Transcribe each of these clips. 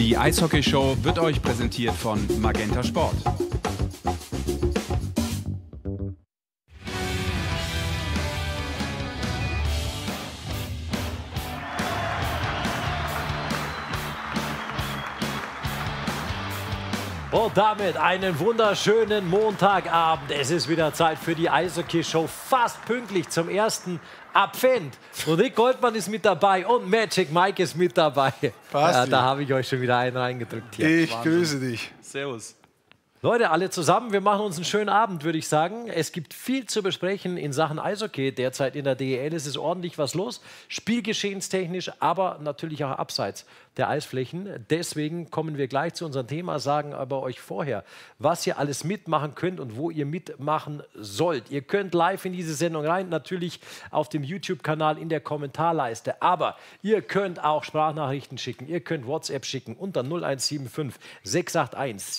Die Eishockey-Show wird euch präsentiert von Magenta Sport. Und damit einen wunderschönen Montagabend. Es ist wieder Zeit für die Eishockey-Show, fast pünktlich zum ersten Advent. Und Rick Goldmann ist mit dabei und Magic Mike ist mit dabei. Ja, da habe ich euch schon wieder einen reingedrückt hier. Ich grüße dich. Servus. Leute, alle zusammen, wir machen uns einen schönen Abend, würde ich sagen. Es gibt viel zu besprechen in Sachen Eishockey. Derzeit in der DEL ist es ordentlich was los. Spielgeschehenstechnisch, aber natürlich auch abseits der Eisflächen. Deswegen kommen wir gleich zu unserem Thema, sagen aber euch vorher, was ihr alles mitmachen könnt und wo ihr mitmachen sollt. Ihr könnt live in diese Sendung rein, natürlich auf dem YouTube-Kanal in der Kommentarleiste. Aber ihr könnt auch Sprachnachrichten schicken, ihr könnt WhatsApp schicken unter 0175 681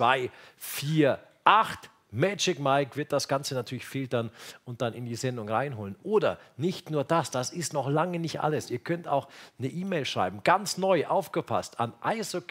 7248. Magic Mike wird das Ganze natürlich filtern und dann in die Sendung reinholen. Oder nicht nur das, das ist noch lange nicht alles. Ihr könnt auch eine E-Mail schreiben, ganz neu, aufgepasst, an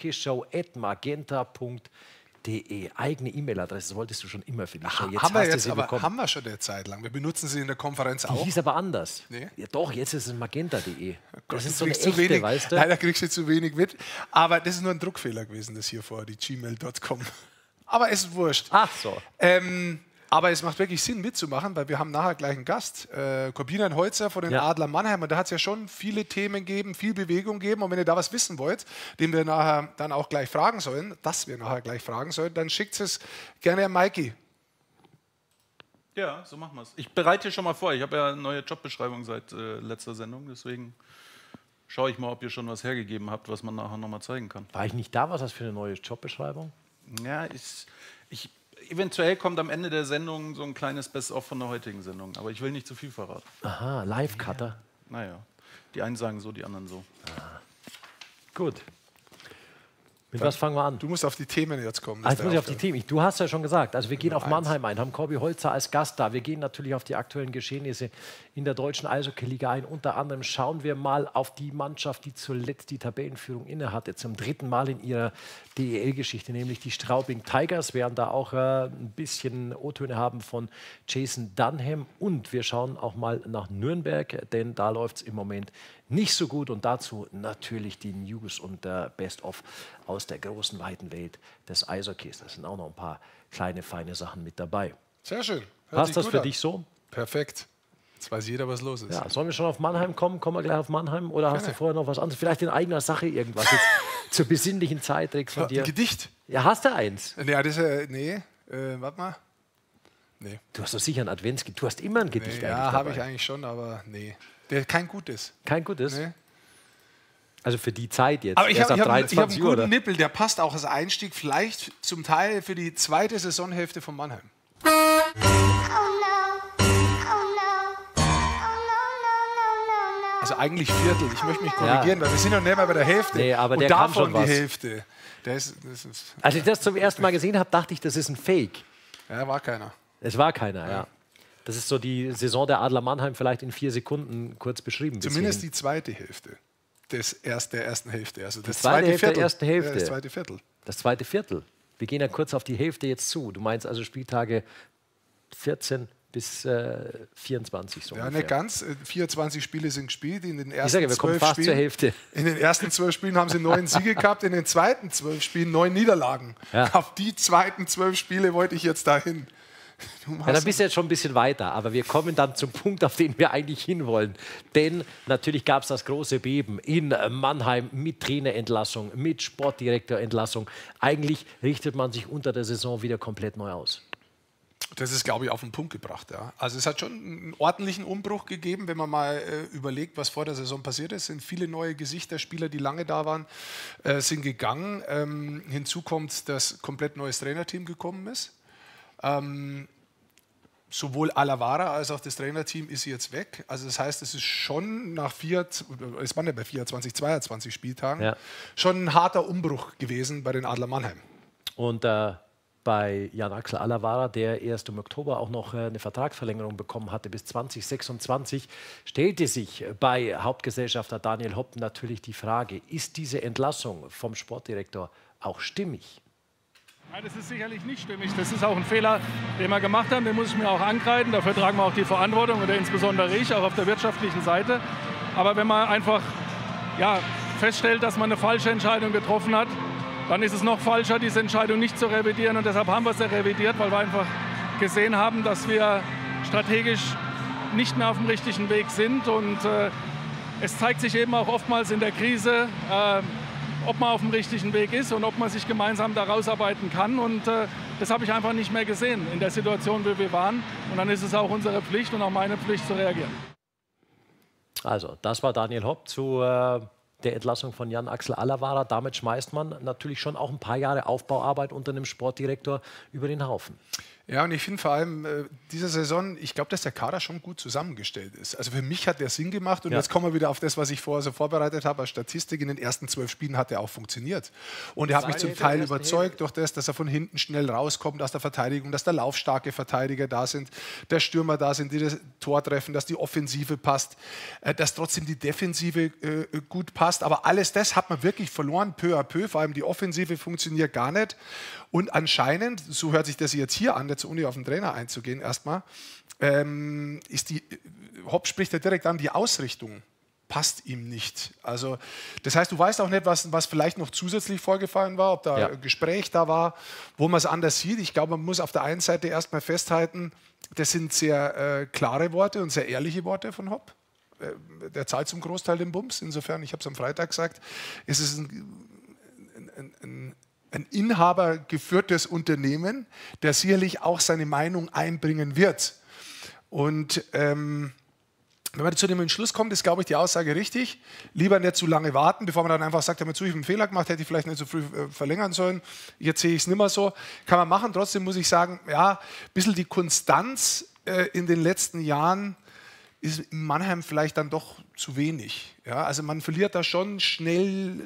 eishockeyshow@magenta.de. Eigene E-Mail-Adresse, das wolltest du schon immer für die Show. Jetzt haben wir hast du jetzt sie aber bekommen. haben wir schon eine Zeit lang. Wir benutzen sie in der Konferenz Die auch. hieß aber anders. Nee? Ja, doch, jetzt ist es magenta.de. Das ist so Du eine kriegst zu echte, wenig, weißt du? Leider kriegst du zu wenig mit. Aber das ist nur ein Druckfehler gewesen, das hier vor, die gmail.com. Aber es ist wurscht. Ach so. Aber es macht wirklich Sinn mitzumachen, weil wir haben nachher gleich einen Gast, Corbinian Holzer von den Adler Mannheim. Und da hat es ja schon viele Themen gegeben, viel Bewegung gegeben. Und wenn ihr da was wissen wollt, den wir nachher dann auch gleich fragen sollen, dann schickt es gerne an Mikey. Ja, so machen wir es. Ich bereite hier schon mal vor. Ich habe ja eine neue Jobbeschreibung seit letzter Sendung. Deswegen schaue ich mal, ob ihr schon was hergegeben habt, was man nachher nochmal zeigen kann. War ich nicht da? Was ist das für eine neue Jobbeschreibung? Ja, eventuell kommt am Ende der Sendung so ein kleines Best-of von der heutigen Sendung. Aber ich will nicht zu viel verraten. Aha, Live-Cutter. Naja, die einen sagen so, die anderen so. Gut. Mit was fangen wir an? Du musst auf die Themen jetzt kommen. Jetzt muss ich auf die Themen. Du hast ja schon gesagt, also wir gehen auf Mannheim ein, haben Corby Holzer als Gast da. Wir gehen natürlich auf die aktuellen Geschehnisse in der deutschen Eishockey-Liga ein. Unter anderem schauen wir mal auf die Mannschaft, die zuletzt die Tabellenführung innehatte, zum dritten Mal in ihrer DEL-Geschichte, nämlich die Straubing Tigers. Wir werden da auch ein bisschen O-Töne haben von Jason Dunham. Und wir schauen auch mal nach Nürnberg, denn da läuft es im Moment nicht so gut. Und dazu natürlich die News und Best-of aus der großen, weiten Welt des Eishockeys. Da sind auch noch ein paar kleine, feine Sachen mit dabei. Sehr schön. Passt das für dich so? Perfekt. Jetzt weiß jeder, was los ist. Ja, sollen wir schon auf Mannheim kommen? Kommen wir gleich auf Mannheim? Oder hast du vorher noch was anderes? Vielleicht in eigener Sache irgendwas jetzt zur besinnlichen Zeit, Rick, von dir? Ein Gedicht? Ja, hast du eins? Ja, das warte mal. Nee. Du hast doch sicher ein Adventsgedicht. Du hast immer ein Gedicht eigentlich Ja, habe ich dabei. eigentlich schon, aber nee. Kein gutes. Kein gutes? Nee. Also für die Zeit jetzt. Aber ich Erst habe ab hab einen 23 Uhr, guten oder? Nippel, der passt auch als Einstieg vielleicht zum Teil für die zweite Saisonhälfte von Mannheim. Also eigentlich Viertel. Ich möchte mich korrigieren, weil wir sind noch nicht mal bei der Hälfte. Nee, aber und der kann davon schon was. die Hälfte. Das ist, Als ich das zum ersten Mal gesehen habe, dachte ich, das ist ein Fake. ja, war keiner. Es war keiner, ja. Das ist so die Saison der Adler Mannheim vielleicht in 4 Sekunden kurz beschrieben. Zumindest die zweite Hälfte der ersten Hälfte. Also das zweite Hälfte der Viertel. ersten Hälfte. Ja, das zweite Viertel. Das zweite Viertel. Wir gehen ja kurz auf die Hälfte jetzt zu. Du meinst also Spieltage 14 bis 24 so Ja, ungefähr. nicht ganz. 24 Spiele sind gespielt. In den Ich ersten sage, wir kommen 12 fast Spielen, zur Hälfte. In den ersten 12 Spielen haben sie 9 Siege gehabt, in den zweiten 12 Spielen 9 Niederlagen. Ja. Auf die zweiten 12 Spiele wollte ich jetzt dahin. Ja, dann bist du jetzt schon ein bisschen weiter, aber wir kommen dann zum Punkt, auf den wir eigentlich hinwollen. Denn natürlich gab es das große Beben in Mannheim mit Trainerentlassung, mit Sportdirektorentlassung. Eigentlich richtet man sich unter der Saison wieder komplett neu aus. Das ist, glaube ich, auf den Punkt gebracht. Ja. Also es hat schon einen ordentlichen Umbruch gegeben, wenn man mal überlegt, was vor der Saison passiert ist. Es sind viele neue Gesichter, Spieler, die lange da waren, sind gegangen. Hinzu kommt, dass komplett neues Trainerteam gekommen ist. Sowohl Alavara als auch das Trainerteam ist jetzt weg. Also das heißt, es ist schon nach 24, 22 Spieltagen schon ein harter Umbruch gewesen bei den Adler Mannheim. Und bei Jan-Axel Alavara, der erst im Oktober auch noch eine Vertragsverlängerung bekommen hatte bis 2026, stellte sich bei Hauptgesellschafter Daniel Hopp natürlich die Frage, ist diese Entlassung vom Sportdirektor auch stimmig? Nein, das ist sicherlich nicht stimmig. Das ist auch ein Fehler, den wir gemacht haben. Den muss ich mir auch ankreiden. Dafür tragen wir auch die Verantwortung, oder insbesondere ich, auch auf der wirtschaftlichen Seite. Aber wenn man einfach feststellt, dass man eine falsche Entscheidung getroffen hat, dann ist es noch falscher, diese Entscheidung nicht zu revidieren. Und deshalb haben wir sie revidiert, weil wir einfach gesehen haben, dass wir strategisch nicht mehr auf dem richtigen Weg sind. Und es zeigt sich eben auch oftmals in der Krise, ob man auf dem richtigen Weg ist und ob man sich gemeinsam da rausarbeiten kann. Und das habe ich einfach nicht mehr gesehen in der Situation, wie wir waren. Und dann ist es auch unsere Pflicht und auch meine Pflicht zu reagieren. Also, das war Daniel Hopp zu der Entlassung von Jan-Axel Alavara. Damit schmeißt man natürlich schon auch ein paar Jahre Aufbauarbeit unter einem Sportdirektor über den Haufen. Ja, und ich finde vor allem diese Saison, ich glaube, dass der Kader schon gut zusammengestellt ist. Also für mich hat der Sinn gemacht und jetzt kommen wir wieder auf das, was ich vorher so vorbereitet habe als Statistik. In den ersten 12 Spielen hat er auch funktioniert. Und er hat mich zum Teil überzeugt durch das, dass er von hinten schnell rauskommt aus der Verteidigung, dass da laufstarke Verteidiger da sind, der Stürmer da sind, die das Tor treffen, dass die Offensive passt, dass trotzdem die Defensive gut passt. Aber alles das hat man wirklich verloren, peu à peu. Vor allem die Offensive funktioniert gar nicht. Und anscheinend, so hört sich das jetzt hier an, jetzt ohne auf den Trainer einzugehen erstmal, ist Hopp spricht ja direkt an, die Ausrichtung passt ihm nicht. Also das heißt, du weißt auch nicht, was vielleicht noch zusätzlich vorgefallen war, ob da ein Gespräch da war, wo man es anders sieht. Ich glaube, man muss auf der einen Seite erstmal festhalten, das sind sehr klare Worte und sehr ehrliche Worte von Hopp. Der zahlt zum Großteil den Bums. Insofern, ich habe es am Freitag gesagt, es ist ein inhabergeführtes Unternehmen, der sicherlich auch seine Meinung einbringen wird. Und wenn man zu dem Entschluss kommt, ist, glaube ich, die Aussage richtig. Lieber nicht zu lange warten, bevor man dann einfach sagt, ich habe einen Fehler gemacht, hätte ich vielleicht nicht so früh verlängern sollen. Jetzt sehe ich es nicht mehr so. Kann man machen. Trotzdem muss ich sagen, ja, ein bisschen die Konstanz in den letzten Jahren ist in Mannheim vielleicht dann doch zu wenig. Ja, also man verliert da schon schnell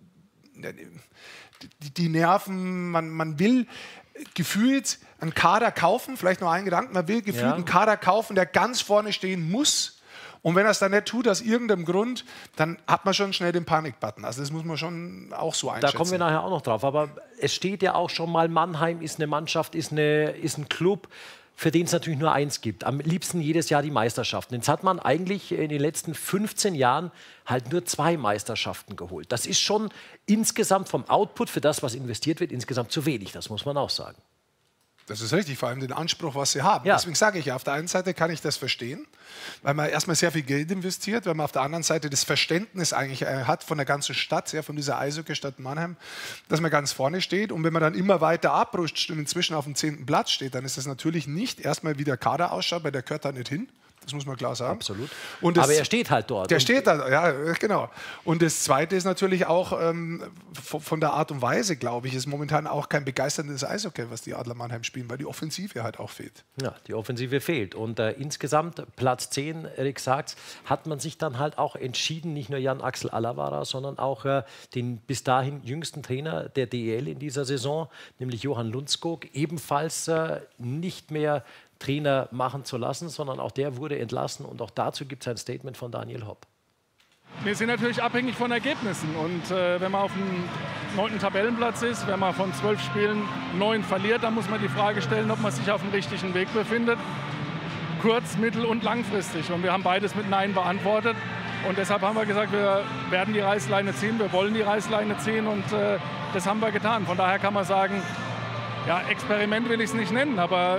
die Nerven, man will gefühlt einen Kader kaufen, vielleicht noch einen Gedanken, man will gefühlt einen Kader kaufen, der ganz vorne stehen muss. Und wenn er es dann nicht tut, aus irgendeinem Grund, dann hat man schon schnell den Panikbutton. Also das muss man schon auch so einschätzen. Da kommen wir nachher auch noch drauf. Aber es steht ja auch schon mal, Mannheim ist eine Mannschaft, ist ein Club, für den es natürlich nur eins gibt. Am liebsten jedes Jahr die Meisterschaften. Jetzt hat man eigentlich in den letzten 15 Jahren halt nur 2 Meisterschaften geholt. Das ist schon insgesamt vom Output für das, was investiert wird, insgesamt zu wenig. Das muss man auch sagen. Das ist richtig, vor allem den Anspruch, was sie haben. Ja. Deswegen sage ich ja, auf der einen Seite kann ich das verstehen, weil man erstmal sehr viel Geld investiert, weil man auf der anderen Seite das Verständnis eigentlich hat von der ganzen Stadt, ja, von dieser Eishockey-Stadt Mannheim, dass man ganz vorne steht. Und wenn man dann immer weiter abrutscht und inzwischen auf dem 10. Platz steht, dann ist das natürlich nicht erstmal, wie der Kader ausschaut, weil der gehört da nicht hin. Das muss man klar sagen. Absolut. Und das, aber er steht halt dort. Der steht da, ja, genau. Und das Zweite ist natürlich auch von der Art und Weise, glaube ich, ist momentan auch kein begeisterndes Eishockey, was die Adler Mannheim spielen, weil die Offensive halt auch fehlt. Ja, die Offensive fehlt. Und insgesamt Platz 10, Erik sagt's, hat man sich dann halt auch entschieden, nicht nur Jan-Axel Alavara, sondern auch den bis dahin jüngsten Trainer der DEL in dieser Saison, nämlich Johann Lundskog, ebenfalls nicht mehr Trainer machen zu lassen, sondern auch der wurde entlassen und auch dazu gibt es ein Statement von Daniel Hopp. Wir sind natürlich abhängig von Ergebnissen und wenn man auf dem 9. Tabellenplatz ist, wenn man von 12 Spielen 9 verliert, dann muss man die Frage stellen, ob man sich auf dem richtigen Weg befindet, kurz-, mittel- und langfristig. Und wir haben beides mit Nein beantwortet und deshalb haben wir gesagt, wir werden die Reißleine ziehen, wir wollen die Reißleine ziehen und das haben wir getan. Von daher kann man sagen, ja, Experiment will ich es nicht nennen, aber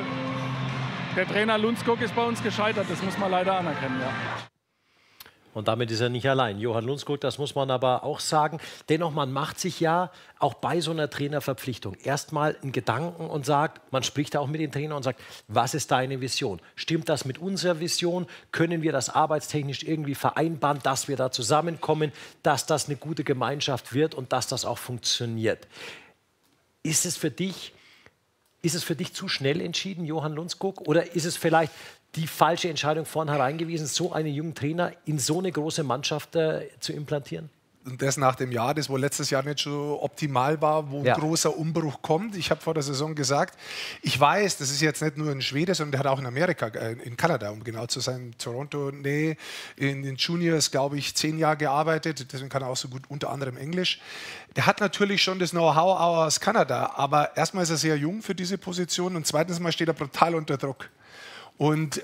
der Trainer Lundskog ist bei uns gescheitert, das muss man leider anerkennen. Ja. Und damit ist er nicht allein. Johann Lundskog, das muss man aber auch sagen. Dennoch, man macht sich ja auch bei so einer Trainerverpflichtung erstmal einen Gedanken und sagt, man spricht auch mit dem Trainer und sagt, was ist deine Vision? Stimmt das mit unserer Vision? Können wir das arbeitstechnisch irgendwie vereinbaren, dass wir da zusammenkommen, dass das eine gute Gemeinschaft wird und dass das auch funktioniert? Ist es für dich zu schnell entschieden, Johann Lundskog? Oder ist es vielleicht die falsche Entscheidung vornherein gewesen, so einen jungen Trainer in so eine große Mannschaft zu implantieren? Und das nach dem Jahr, das wohl letztes Jahr nicht so optimal war, wo ein großer Umbruch kommt. Ich habe vor der Saison gesagt, ich weiß, das ist jetzt nicht nur ein Schwede, sondern der hat auch in Amerika, in Kanada, um genau zu sein, Toronto, in den Juniors, glaube ich, 10 Jahre gearbeitet. Deswegen kann er auch so gut unter anderem Englisch. Der hat natürlich schon das Know-how aus Kanada, aber erstmal ist er sehr jung für diese Position und zweitens mal steht er brutal unter Druck. Und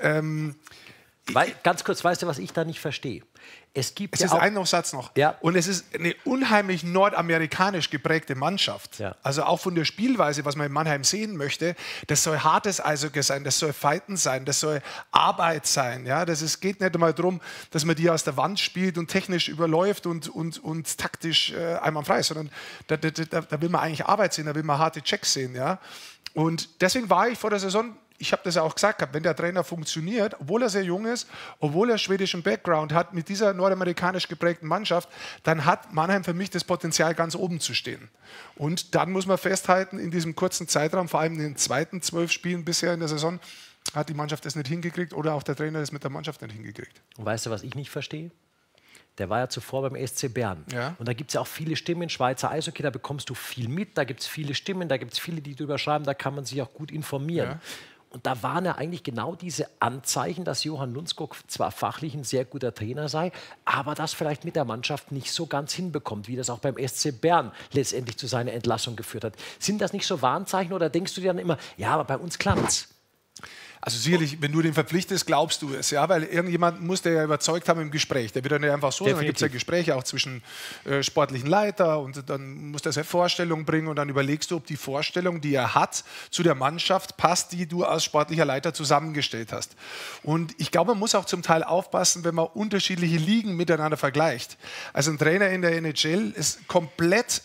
ganz kurz, weißt du, was ich da nicht verstehe? Es ist ein Satz noch. Ja. Und es ist eine unheimlich nordamerikanisch geprägte Mannschaft. Ja. Also auch von der Spielweise, was man in Mannheim sehen möchte, das soll hartes Eishockey sein, das soll Fighten sein, das soll Arbeit sein. Ja? Geht nicht einmal darum, dass man die aus der Wand spielt und technisch überläuft und taktisch einwandfrei ist, sondern da will man eigentlich Arbeit sehen, da will man harte Checks sehen. Ja? Und deswegen war ich vor der Saison, ich habe das ja auch gesagt, wenn der Trainer funktioniert, obwohl er sehr jung ist, obwohl er schwedischen Background hat, mit dieser nordamerikanisch geprägten Mannschaft, dann hat Mannheim für mich das Potenzial, ganz oben zu stehen. Und dann muss man festhalten, in diesem kurzen Zeitraum, vor allem in den zweiten 12 Spielen bisher in der Saison, hat die Mannschaft das nicht hingekriegt oder auch der Trainer das mit der Mannschaft nicht hingekriegt. Und weißt du, was ich nicht verstehe? Der war ja zuvor beim SC Bern. Ja. Und da gibt es ja auch viele Stimmen, Schweizer Eishockey, da bekommst du viel mit, da gibt es viele Stimmen, da gibt es viele, die drüber schreiben, da kann man sich auch gut informieren. Ja. Und da waren ja eigentlich genau diese Anzeichen, dass Johann Lundskog zwar fachlich ein sehr guter Trainer sei, aber das vielleicht mit der Mannschaft nicht so ganz hinbekommt, wie das auch beim SC Bern letztendlich zu seiner Entlassung geführt hat. Sind das nicht so Warnzeichen oder denkst du dir dann immer, ja, aber bei uns klappt's? Also sicherlich, wenn du den verpflichtest, glaubst du es, ja, weil irgendjemand muss der ja überzeugt haben im Gespräch. Der wird ja nicht einfach so, sondern gibt es ja Gespräche auch zwischen sportlichen Leiter und dann muss der seine Vorstellung bringen und dann überlegst du, ob die Vorstellung, die er hat, zu der Mannschaft passt, die du als sportlicher Leiter zusammengestellt hast. Und ich glaube, man muss auch zum Teil aufpassen, wenn man unterschiedliche Ligen miteinander vergleicht. Also ein Trainer in der NHL ist komplett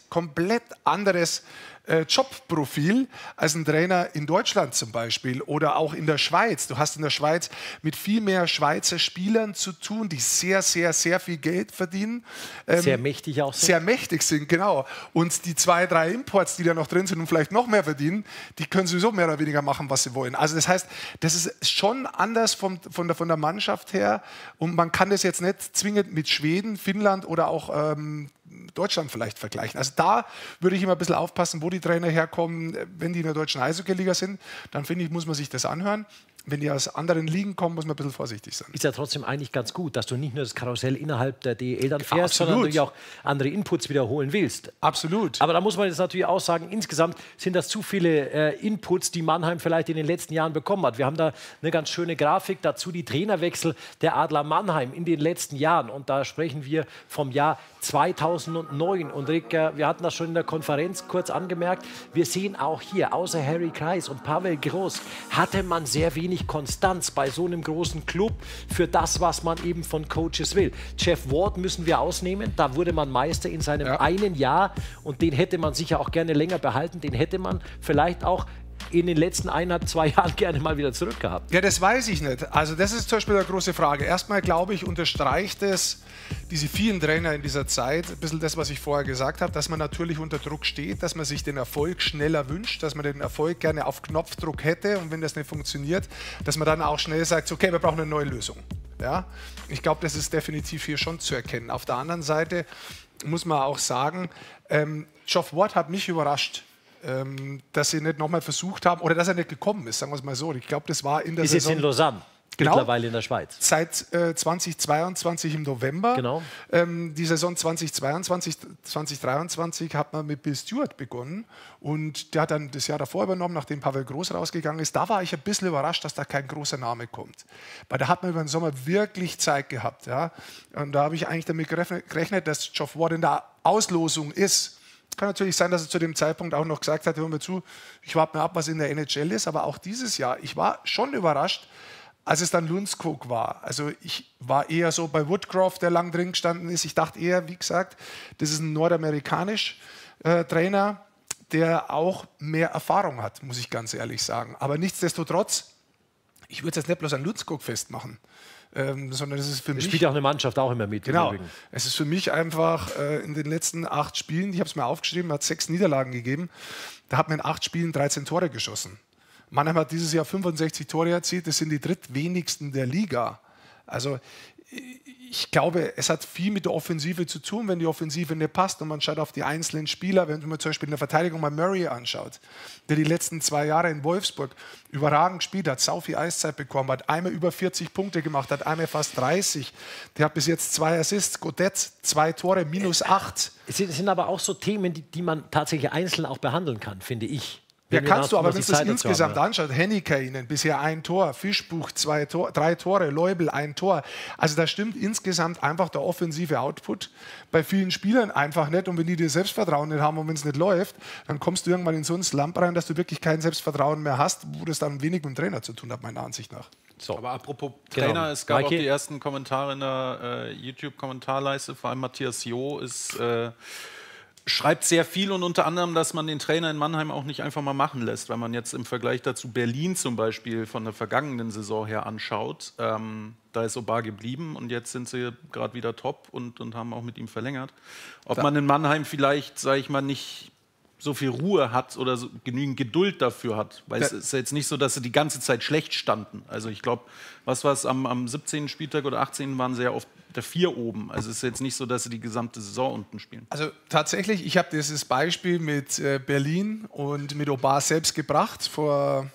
anderes Jobprofil als ein Trainer in Deutschland zum Beispiel oder auch in der Schweiz. Du hast in der Schweiz mit viel mehr Schweizer Spielern zu tun, die sehr, sehr, sehr viel Geld verdienen. Sehr mächtig auch sind. Sehr mächtig sind, genau. Und die 2, 3 Imports, die da noch drin sind und vielleicht noch mehr verdienen, die können sowieso mehr oder weniger machen, was sie wollen. Also das heißt, das ist schon anders von der Mannschaft her und man kann das jetzt nicht zwingend mit Schweden, Finnland oder auch Deutschland vielleicht vergleichen. Also da würde ich immer ein bisschen aufpassen, wo die Trainer herkommen. Wenn die in der deutschen Eishockey-Liga sind, dann finde ich, muss man sich das anhören. Wenn die aus anderen Ligen kommen, muss man ein bisschen vorsichtig sein. Ist ja trotzdem eigentlich ganz gut, dass du nicht nur das Karussell innerhalb der DEL dann fährst, sondern natürlich auch andere Inputs wiederholen willst. Absolut. Aber da muss man jetzt natürlich auch sagen, insgesamt sind das zu viele Inputs, die Mannheim vielleicht in den letzten Jahren bekommen hat. Wir haben da eine ganz schöne Grafik dazu, die Trainerwechsel der Adler Mannheim in den letzten Jahren. Und da sprechen wir vom Jahr 2009. Und Rick, wir hatten das schon in der Konferenz kurz angemerkt, wir sehen auch hier, außer Harry Kreis und Pavel Groß, hatte man sehr wenig Konstanz bei so einem großen Club für das, was man eben von Coaches will. Jeff Ward müssen wir ausnehmen, da wurde man Meister in seinem einen Jahr und den hätte man sicher auch gerne länger behalten, den hätte man vielleicht auch in den letzten 1,5, 2 Jahren gerne mal wieder zurückgehabt. Ja, das weiß ich nicht. Also das ist zum Beispiel eine große Frage. Erstmal, glaube ich, unterstreicht es diese vielen Trainer in dieser Zeit, ein bisschen das, was ich vorher gesagt habe, dass man natürlich unter Druck steht, dass man sich den Erfolg schneller wünscht, dass man den Erfolg gerne auf Knopfdruck hätte und wenn das nicht funktioniert, dass man dann auch schnell sagt, okay, wir brauchen eine neue Lösung. Ja? Ich glaube, das ist definitiv hier schon zu erkennen. Auf der anderen Seite muss man auch sagen, Geoff Ward hat mich überrascht, dass sie nicht nochmal versucht haben oder dass er nicht gekommen ist, sagen wir es mal so. Ich glaube, das war in der Saison... Ist jetzt in Lausanne. Genau. Mittlerweile in der Schweiz. Seit 2022 im November. Genau. Die Saison 2022, 2023 hat man mit Bill Stewart begonnen und der hat dann das Jahr davor übernommen, nachdem Pavel Groß rausgegangen ist. Da war ich ein bisschen überrascht, dass da kein großer Name kommt. Weil da hat man über den Sommer wirklich Zeit gehabt. Ja? Und da habe ich eigentlich damit gerechnet, dass Geoff Ward in der Auslosung ist. Kann natürlich sein, dass er zu dem Zeitpunkt auch noch gesagt hat, hör mir zu, ich warte mal ab, was in der NHL ist. Aber auch dieses Jahr, ich war schon überrascht, als es dann Lundskog war. Also ich war eher so bei Woodcroft, der lang drin gestanden ist. Ich dachte eher, wie gesagt, das ist ein nordamerikanisch Trainer, der auch mehr Erfahrung hat, muss ich ganz ehrlich sagen. Aber nichtsdestotrotz, ich würde es jetzt nicht bloß an Lundskog festmachen. Sondern es ist für mich... Spielt auch eine Mannschaft auch immer mit. Genau. Es ist für mich einfach in den letzten 8 Spielen, ich habe es mir aufgeschrieben, hat 6 Niederlagen gegeben, da hat man in 8 Spielen 13 Tore geschossen. Mannheim hat dieses Jahr 65 Tore erzielt, das sind die drittwenigsten der Liga. Also ich glaube, es hat viel mit der Offensive zu tun, wenn die Offensive nicht passt und man schaut auf die einzelnen Spieler, wenn man zum Beispiel in der Verteidigung mal Murray anschaut, der die letzten 2 Jahre in Wolfsburg überragend gespielt hat, sau viel Eiszeit bekommen hat, einmal über 40 Punkte gemacht hat, einmal fast 30. Der hat bis jetzt 2 Assists, Godet 2 Tore, -8. Es sind aber auch so Themen, die man tatsächlich einzeln auch behandeln kann, finde ich. Ja, kannst du, aber wenn du das insgesamt anschaust, Hennikainen, bisher 1 Tor, Fischbuch 3 Tore, Leubel 1 Tor. Also da stimmt insgesamt einfach der offensive Output bei vielen Spielern einfach nicht. Und wenn die dir Selbstvertrauen nicht haben und wenn es nicht läuft, dann kommst du irgendwann in so ein Slump rein, dass du wirklich kein Selbstvertrauen mehr hast, wo das dann wenig mit dem Trainer zu tun hat, meiner Ansicht nach. So. Aber apropos Trainer, es gab auch die ersten Kommentare in der YouTube-Kommentarleiste, vor allem Matthias Jo ist... schreibt sehr viel und unter anderem, dass man den Trainer in Mannheim auch nicht einfach mal machen lässt, wenn man jetzt im Vergleich dazu Berlin zum Beispiel von der vergangenen Saison her anschaut. Da ist Aubin geblieben und jetzt sind sie gerade wieder top und haben auch mit ihm verlängert. Ob man in Mannheim vielleicht, sage ich mal, nicht so viel Ruhe hat oder so genügend Geduld dafür hat. Weil es ist jetzt nicht so, dass sie die ganze Zeit schlecht standen. Also ich glaube, was war es, am 17. Spieltag oder 18. waren sie ja auf der 4 oben. Also es ist jetzt nicht so, dass sie die gesamte Saison unten spielen. Also tatsächlich, ich habe dieses Beispiel mit Berlin und mit Aubin selbst gebracht vor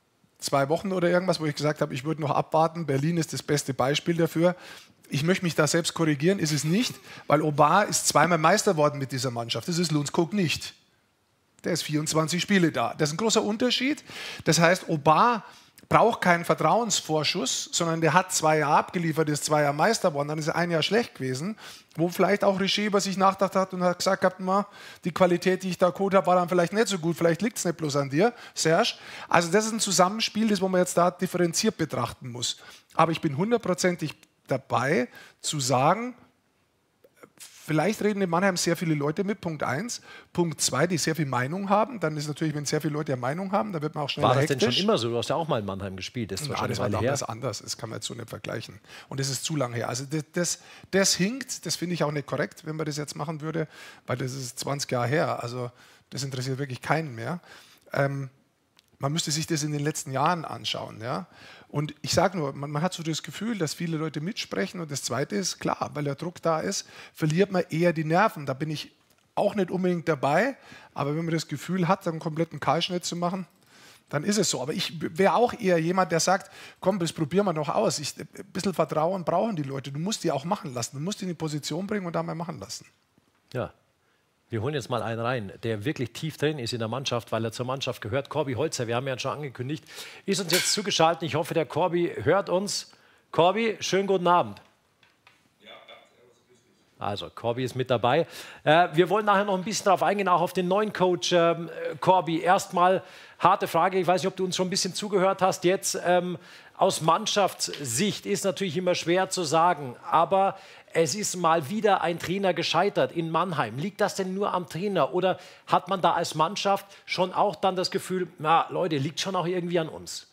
2 Wochen oder irgendwas, wo ich gesagt habe, ich würde noch abwarten. Berlin ist das beste Beispiel dafür. Ich möchte mich da selbst korrigieren, ist es nicht, weil Aubin ist 2-mal Meister worden mit dieser Mannschaft. Das ist Lundskog nicht. Der ist 24 Spiele da. Das ist ein großer Unterschied. Das heißt, Aubin braucht keinen Vertrauensvorschuss, sondern der hat 2 Jahre abgeliefert, ist 2 Jahre Meister geworden, dann ist er 1 Jahr schlecht gewesen, wo vielleicht auch Richer über sich nachgedacht hat und hat gesagt, die Qualität, die ich da geholt habe, war dann vielleicht nicht so gut, vielleicht liegt es nicht bloß an dir, Serge. Also das ist ein Zusammenspiel, das man jetzt da differenziert betrachten muss. Aber ich bin 100%ig dabei, zu sagen, vielleicht reden in Mannheim sehr viele Leute mit, Punkt 1. Punkt 2, die sehr viel Meinung haben. Dann ist natürlich, wenn sehr viele Leute eine Meinung haben, dann wird man auch schnell hektisch. War das denn schon immer so? Du hast ja auch mal in Mannheim gespielt. Das ist wahrscheinlich das anders. Das kann man jetzt so nicht vergleichen. Und das ist zu lang her. Also das hinkt, das finde ich auch nicht korrekt, wenn man das jetzt machen würde, weil das ist 20 Jahre her. Also das interessiert wirklich keinen mehr. Man müsste sich das in den letzten Jahren anschauen. Ja? Und ich sage nur, man hat so das Gefühl, dass viele Leute mitsprechen. Und das Zweite ist, klar, weil der Druck da ist, verliert man eher die Nerven. Da bin ich auch nicht unbedingt dabei. Aber wenn man das Gefühl hat, einen kompletten Kahlschnitt zu machen, dann ist es so. Aber ich wäre auch eher jemand, der sagt, komm, das probieren wir noch aus. Ein bisschen Vertrauen brauchen die Leute. Du musst die auch machen lassen. Du musst die in die Position bringen und da mal machen lassen. Ja. Wir holen jetzt mal einen rein, der wirklich tief drin ist in der Mannschaft, weil er zur Mannschaft gehört. Corby Holzer, wir haben ja schon angekündigt, ist uns jetzt zugeschaltet. Ich hoffe, der Corby hört uns. Corby, schönen guten Abend. Also, Corby ist mit dabei. Wir wollen nachher noch ein bisschen darauf eingehen, auch auf den neuen Coach Corby. Erstmal harte Frage, ich weiß nicht, ob du uns schon ein bisschen zugehört hast. Jetzt aus Mannschaftssicht ist natürlich immer schwer zu sagen, aber es ist mal wieder ein Trainer gescheitert in Mannheim. Liegt das denn nur am Trainer oder hat man da als Mannschaft schon auch dann das Gefühl, na Leute, liegt schon auch irgendwie an uns?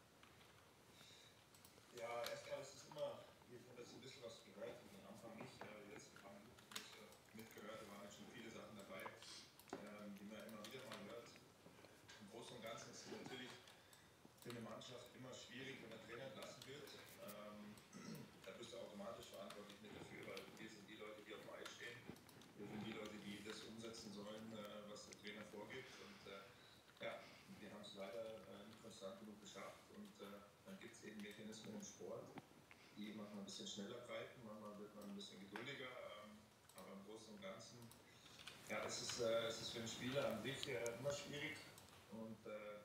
Schneller greifen, manchmal wird man ein bisschen geduldiger, aber im Großen und Ganzen, ja, es ist für den Spieler an sich immer schwierig und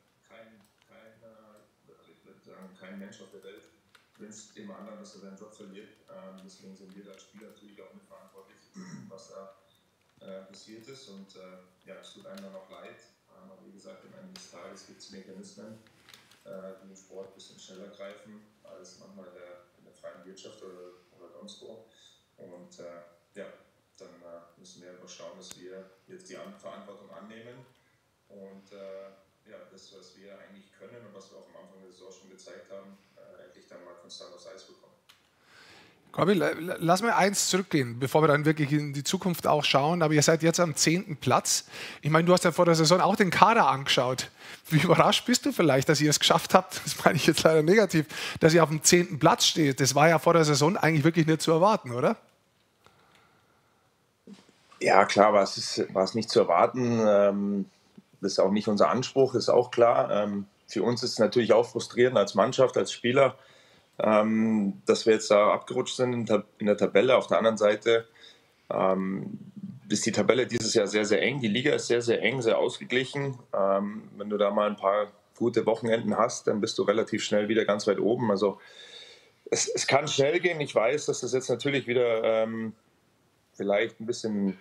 kein Mensch auf der Welt wünscht dem anderen, dass er seinen Job verliert. Deswegen sind wir als Spieler natürlich auch mitverantwortlich, was da passiert ist und ja, es tut einem dann auch leid, aber wie gesagt, am Ende des Tages gibt es Mechanismen, die im Sport ein bisschen schneller greifen als manchmal in der freien Wirtschaft oder sonst wo. Und ja, dann müssen wir einfach schauen, dass wir jetzt die Verantwortung annehmen und ja, das, was wir eigentlich können und was wir auch am Anfang der Saison schon gezeigt haben, endlich dann mal konstant aufs Eis bekommen. Corby, lass mal eins zurückgehen, bevor wir dann wirklich in die Zukunft auch schauen. Aber ihr seid jetzt am 10. Platz. Ich meine, du hast ja vor der Saison auch den Kader angeschaut. Wie überrascht bist du vielleicht, dass ihr es geschafft habt, das meine ich jetzt leider negativ, dass ihr auf dem 10. Platz steht? Das war ja vor der Saison eigentlich wirklich nicht zu erwarten, oder? Ja, klar, war es nicht zu erwarten. Das ist auch nicht unser Anspruch, ist auch klar. Für uns ist es natürlich auch frustrierend als Mannschaft, als Spieler, dass wir jetzt da abgerutscht sind in der Tabelle. Auf der anderen Seite ist die Tabelle dieses Jahr sehr, sehr eng. Die Liga ist sehr, sehr eng, sehr ausgeglichen. Wenn du da mal ein paar gute Wochenenden hast, dann bist du relativ schnell wieder ganz weit oben. Also es kann schnell gehen. Ich weiß, dass das jetzt natürlich wieder vielleicht ein bisschen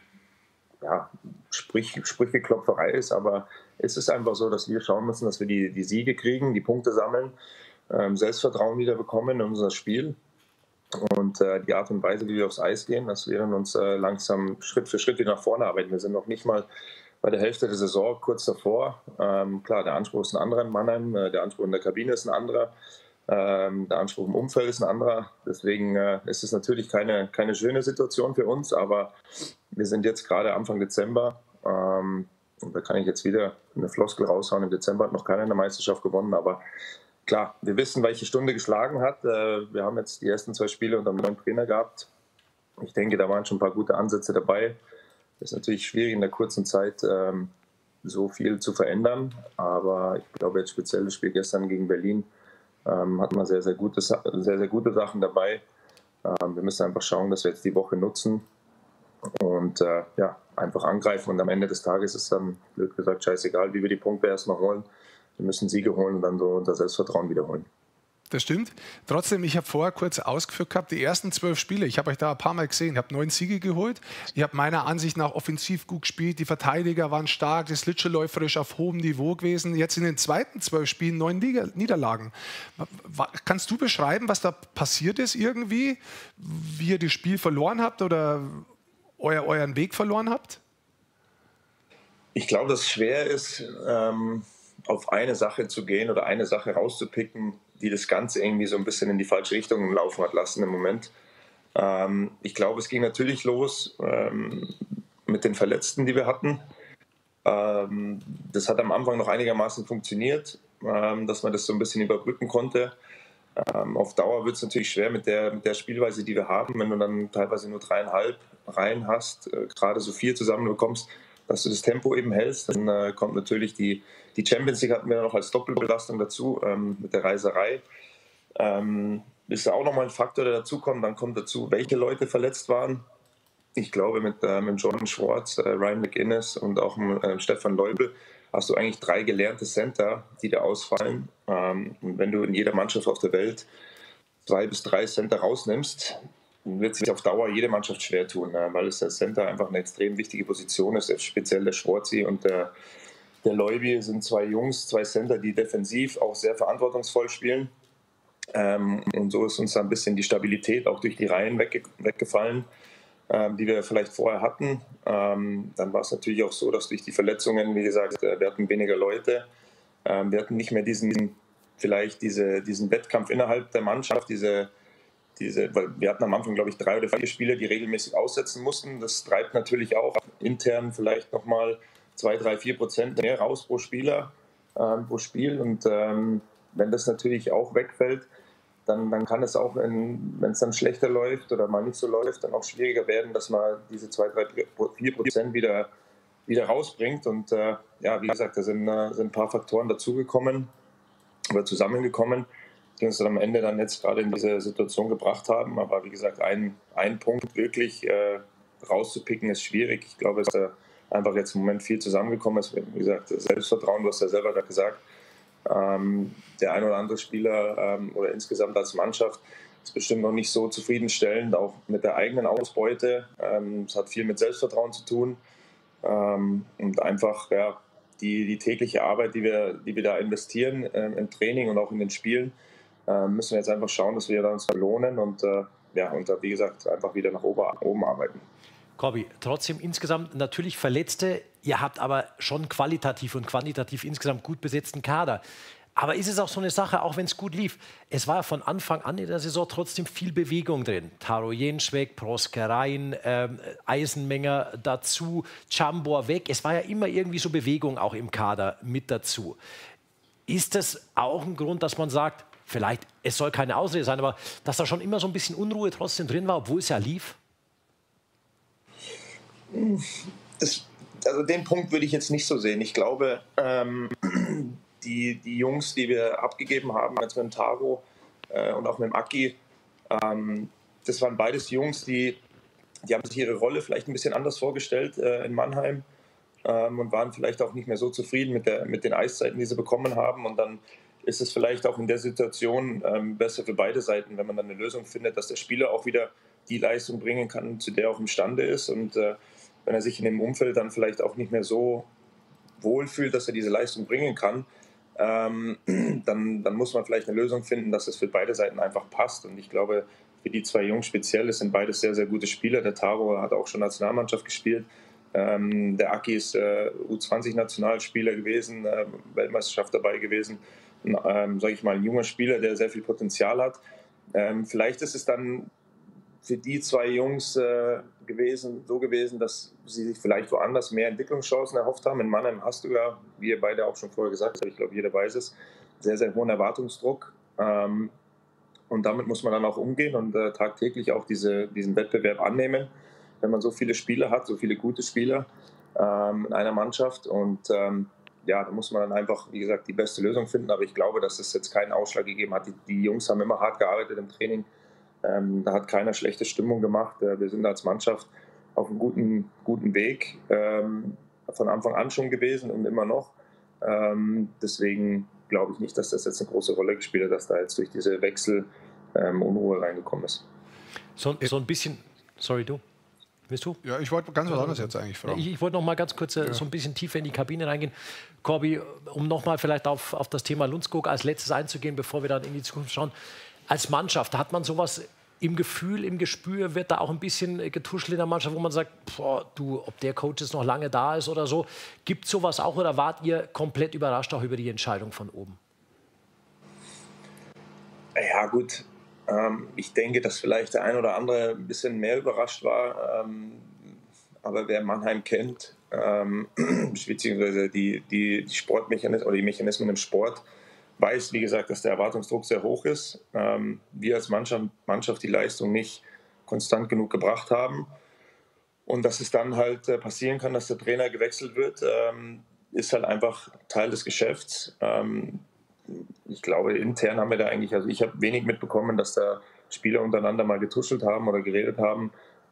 Sprücheklopferei ist, aber es ist einfach so, dass wir schauen müssen, dass wir die Siege kriegen, die Punkte sammeln, Selbstvertrauen wieder bekommen in unser Spiel und die Art und Weise, wie wir aufs Eis gehen, dass wir uns langsam Schritt für Schritt wieder nach vorne arbeiten. Wir sind noch nicht mal bei der Hälfte der Saison kurz davor. Klar, der Anspruch ist ein anderer in Mannheim, der Anspruch in der Kabine ist ein anderer, der Anspruch im Umfeld ist ein anderer. Deswegen ist es natürlich keine schöne Situation für uns, aber wir sind jetzt gerade Anfang Dezember und da kann ich jetzt wieder eine Floskel raushauen. Im Dezember hat noch keiner eine Meisterschaft gewonnen, aber klar, wir wissen, welche Stunde geschlagen hat. Wir haben jetzt die ersten 2 Spiele unter dem neuen Trainer gehabt. Ich denke, da waren schon ein paar gute Ansätze dabei. Es ist natürlich schwierig, in der kurzen Zeit so viel zu verändern. Aber ich glaube, jetzt speziell das Spiel gestern gegen Berlin hat man sehr, sehr gute Sachen dabei. Wir müssen einfach schauen, dass wir jetzt die Woche nutzen und einfach angreifen. Und am Ende des Tages ist dann, blöd gesagt, scheißegal, wie wir die Punkte erstmal holen. Wir müssen Siege holen und dann so unser Selbstvertrauen wiederholen. Das stimmt. Trotzdem, ich habe vorher kurz ausgeführt gehabt, die ersten 12 Spiele, ich habe euch da ein paar Mal gesehen, ich habe 9 Siege geholt. Ihr habt meiner Ansicht nach offensiv gut gespielt, die Verteidiger waren stark, das Litschelläuferisch auf hohem Niveau gewesen. Jetzt in den zweiten 12 Spielen 9 Niederlagen. Kannst du beschreiben, was da passiert ist irgendwie? Wie ihr das Spiel verloren habt oder euren Weg verloren habt? Ich glaube, dass es schwer ist, auf eine Sache zu gehen oder eine Sache rauszupicken, die das Ganze irgendwie so ein bisschen in die falsche Richtung laufen hat lassen im Moment. Ich glaube, es ging natürlich los mit den Verletzten, die wir hatten. Das hat am Anfang noch einigermaßen funktioniert, dass man das so ein bisschen überbrücken konnte. Auf Dauer wird es natürlich schwer mit der Spielweise, die wir haben, wenn du dann teilweise nur 3,5 Reihen hast, gerade so 4 zusammenbekommst, dass du das Tempo eben hältst. Dann kommt natürlich die Champions League hatten wir noch als Doppelbelastung dazu mit der Reiserei. Ist ja auch nochmal ein Faktor, der dazukommt. Dann kommt dazu, welche Leute verletzt waren. Ich glaube, mit Jordan Schwartz, Ryan McInnes und auch Stefan Leubel hast du eigentlich 3 gelernte Center, die da ausfallen. Und wenn du in jeder Mannschaft auf der Welt 2 bis 3 Center rausnimmst, wird sich auf Dauer jede Mannschaft schwer tun, weil es der Center einfach eine extrem wichtige Position ist. Speziell der Schwarzi und der Leubi sind 2 Jungs, 2 Center, die defensiv auch sehr verantwortungsvoll spielen. Und so ist uns da ein bisschen die Stabilität auch durch die Reihen weggefallen, die wir vielleicht vorher hatten. Dann war es natürlich auch so, dass durch die Verletzungen, wie gesagt, wir hatten weniger Leute. Wir hatten nicht mehr diesen Wettkampf innerhalb der Mannschaft, weil wir hatten am Anfang, glaube ich, 3 oder 4 Spieler, die regelmäßig aussetzen mussten. Das treibt natürlich auch intern vielleicht nochmal 2, 3, 4% mehr raus pro Spieler, pro Spiel. Und wenn das natürlich auch wegfällt, dann kann es auch, wenn es dann schlechter läuft oder mal nicht so läuft, dann auch schwieriger werden, dass man diese 2, 3, 4% wieder rausbringt. Und wie gesagt, da sind ein paar Faktoren dazugekommen oder zusammengekommen, die uns dann am Ende dann jetzt gerade in diese Situation gebracht haben. Aber wie gesagt, ein Punkt wirklich rauszupicken ist schwierig. Ich glaube, es ist einfach jetzt im Moment viel zusammengekommen ist. Wie gesagt, Selbstvertrauen, du hast ja selber gerade gesagt. Der ein oder andere Spieler oder insgesamt als Mannschaft ist bestimmt noch nicht so zufriedenstellend, auch mit der eigenen Ausbeute. Es hat viel mit Selbstvertrauen zu tun und einfach die tägliche Arbeit, die wir da investieren im Training und auch in den Spielen, müssen wir jetzt einfach schauen, dass wir uns belohnen und wie gesagt einfach wieder nach oben arbeiten. Corby, trotzdem insgesamt natürlich Verletzte. Ihr habt aber schon qualitativ und quantitativ insgesamt gut besetzten Kader. Aber ist es auch so eine Sache, auch wenn es gut lief, es war ja von Anfang an in der Saison trotzdem viel Bewegung drin. Taro Jenschweg, Proske rein, Eisenmenger dazu, Chambor weg. Es war ja immer irgendwie so Bewegung auch im Kader mit dazu. Ist das auch ein Grund, dass man sagt, vielleicht, es soll keine Ausrede sein, aber dass da schon immer so ein bisschen Unruhe trotzdem drin war, obwohl es ja lief? Also den Punkt würde ich jetzt nicht so sehen. Ich glaube, die Jungs, die wir abgegeben haben, jetzt mit dem Taro und auch mit dem Aki, das waren beides Jungs, die haben sich ihre Rolle vielleicht ein bisschen anders vorgestellt in Mannheim und waren vielleicht auch nicht mehr so zufrieden mit den Eiszeiten, die sie bekommen haben. Und dann ist es vielleicht auch in der Situation besser für beide Seiten, wenn man dann eine Lösung findet, dass der Spieler auch wieder die Leistung bringen kann, zu der er auch imstande ist. Und wenn er sich in dem Umfeld dann vielleicht auch nicht mehr so wohlfühlt, dass er diese Leistung bringen kann, dann muss man vielleicht eine Lösung finden, dass es für beide Seiten einfach passt. Und ich glaube, für die zwei Jungs speziell, es sind beides sehr, sehr gute Spieler. Der Taro hat auch schon Nationalmannschaft gespielt. Der Aki ist U20-Nationalspieler gewesen, Weltmeisterschaft dabei gewesen. Sage ich mal, ein junger Spieler, der sehr viel Potenzial hat. Vielleicht ist es dann für die zwei Jungs so gewesen, dass sie sich vielleicht woanders mehr Entwicklungschancen erhofft haben. In Mannheim hast du ja, wie ihr beide auch schon vorher gesagt habt, ich glaube, jeder weiß es, sehr, sehr hohen Erwartungsdruck. Und damit muss man dann auch umgehen und tagtäglich auch diesen Wettbewerb annehmen, wenn man so viele Spieler hat, so viele gute Spieler in einer Mannschaft. Und ja, da muss man dann einfach, wie gesagt, die beste Lösung finden. Aber ich glaube, dass es jetzt keinen Ausschlag gegeben hat. Die Jungs haben immer hart gearbeitet im Training. Da hat keiner schlechte Stimmung gemacht. Wir sind als Mannschaft auf einem guten Weg von Anfang an schon gewesen und immer noch. Deswegen glaube ich nicht, dass das jetzt eine große Rolle gespielt hat, dass da jetzt durch diese Wechsel Unruhe reingekommen ist. So ein bisschen, sorry, du? Willst du? Ja, ich wollte ganz was anderes jetzt eigentlich fragen. Ich wollte noch mal ganz kurz so ein bisschen tiefer in die Kabine reingehen. Corby, um noch mal vielleicht auf das Thema Lundskog als letztes einzugehen, bevor wir dann in die Zukunft schauen. Als Mannschaft, hat man sowas im Gefühl, im Gespür, wird da auch ein bisschen getuschelt in der Mannschaft, wo man sagt, boah, du, ob der Coach jetzt noch lange da ist oder so. Gibt es sowas auch oder wart ihr komplett überrascht auch über die Entscheidung von oben? Ja gut, ich denke, dass vielleicht der ein oder andere ein bisschen mehr überrascht war. Aber wer Mannheim kennt, beziehungsweise die Sportmechanismen oder die Mechanismen im Sport, weiß, wie gesagt, dass der Erwartungsdruck sehr hoch ist. Wir als Mannschaft die Leistung nicht konstant genug gebracht haben. Und dass es dann halt passieren kann, dass der Trainer gewechselt wird, ist halt einfach Teil des Geschäfts. Ich glaube, intern haben wir da eigentlich, also ich habe wenig mitbekommen, dass da Spieler untereinander mal getuschelt haben oder geredet haben.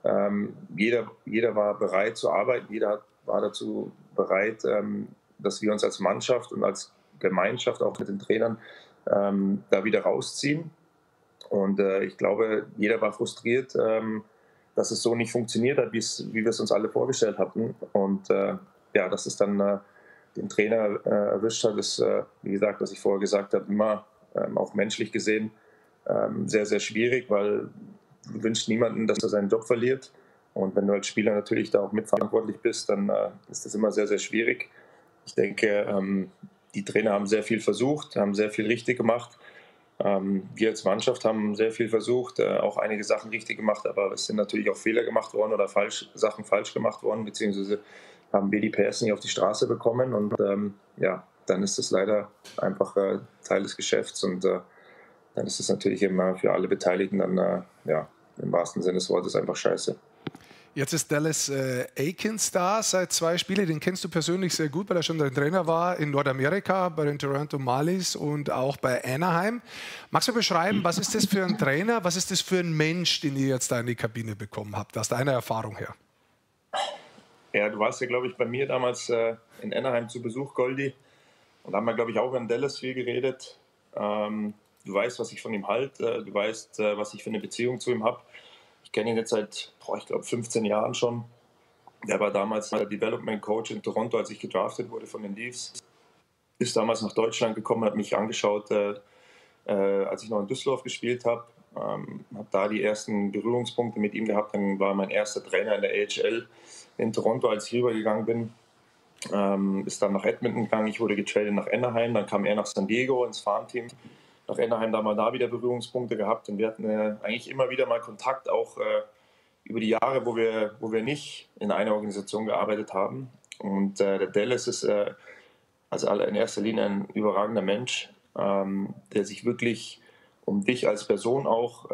Jeder war bereit zu arbeiten, jeder war dazu bereit, dass wir uns als Mannschaft und als Gemeinschaft auch mit den Trainern da wieder rausziehen. Und ich glaube, jeder war frustriert, dass es so nicht funktioniert hat, wie wir es uns alle vorgestellt hatten. Und ja, dass es dann den Trainer erwischt hat, ist, wie gesagt, was ich vorher gesagt habe, immer auch menschlich gesehen sehr, sehr schwierig, weil du wünschst niemanden, dass er seinen Job verliert. Und wenn du als Spieler natürlich da auch mitverantwortlich bist, dann ist das immer sehr, sehr schwierig. Ich denke, die Trainer haben sehr viel versucht, haben sehr viel richtig gemacht. Wir als Mannschaft haben sehr viel versucht, auch einige Sachen richtig gemacht, aber es sind natürlich auch Fehler gemacht worden oder Sachen falsch gemacht worden, beziehungsweise haben wir die PS nicht auf die Straße bekommen. Und ja, dann ist das leider einfach Teil des Geschäfts und dann ist es natürlich immer für alle Beteiligten dann, ja, im wahrsten Sinne des Wortes einfach scheiße. Jetzt ist Dallas Eakins da seit 2 Spielen. Den kennst du persönlich sehr gut, weil er schon dein Trainer war in Nordamerika, bei den Toronto Marlies und auch bei Anaheim. Magst du beschreiben, was ist das für ein Trainer, was ist das für ein Mensch, den ihr jetzt da in die Kabine bekommen habt, aus deiner Erfahrung her? Ja, du warst ja, glaube ich, bei mir damals in Anaheim zu Besuch, Goldi. Und da haben wir, glaube ich, auch in Dallas viel geredet. Du weißt, was ich von ihm halte. Du weißt, was ich für eine Beziehung zu ihm habe. Ich kenne ihn jetzt seit, ich glaube, 15 Jahren schon. Der war damals Development Coach in Toronto, als ich gedraftet wurde von den Leafs. Ist damals nach Deutschland gekommen, hat mich angeschaut, als ich noch in Düsseldorf gespielt habe. Habe da die ersten Berührungspunkte mit ihm gehabt. Dann war mein erster Trainer in der AHL in Toronto, als ich rübergegangen bin. ist dann nach Edmonton gegangen, ich wurde getradet nach Anaheim, dann kam er nach San Diego ins Farmteam. Nach Anaheim da mal wieder Berührungspunkte gehabt und wir hatten eigentlich immer wieder mal Kontakt, auch über die Jahre, wo wir nicht in einer Organisation gearbeitet haben. Und der Dallas ist also in erster Linie ein überragender Mensch, der sich wirklich um dich als Person auch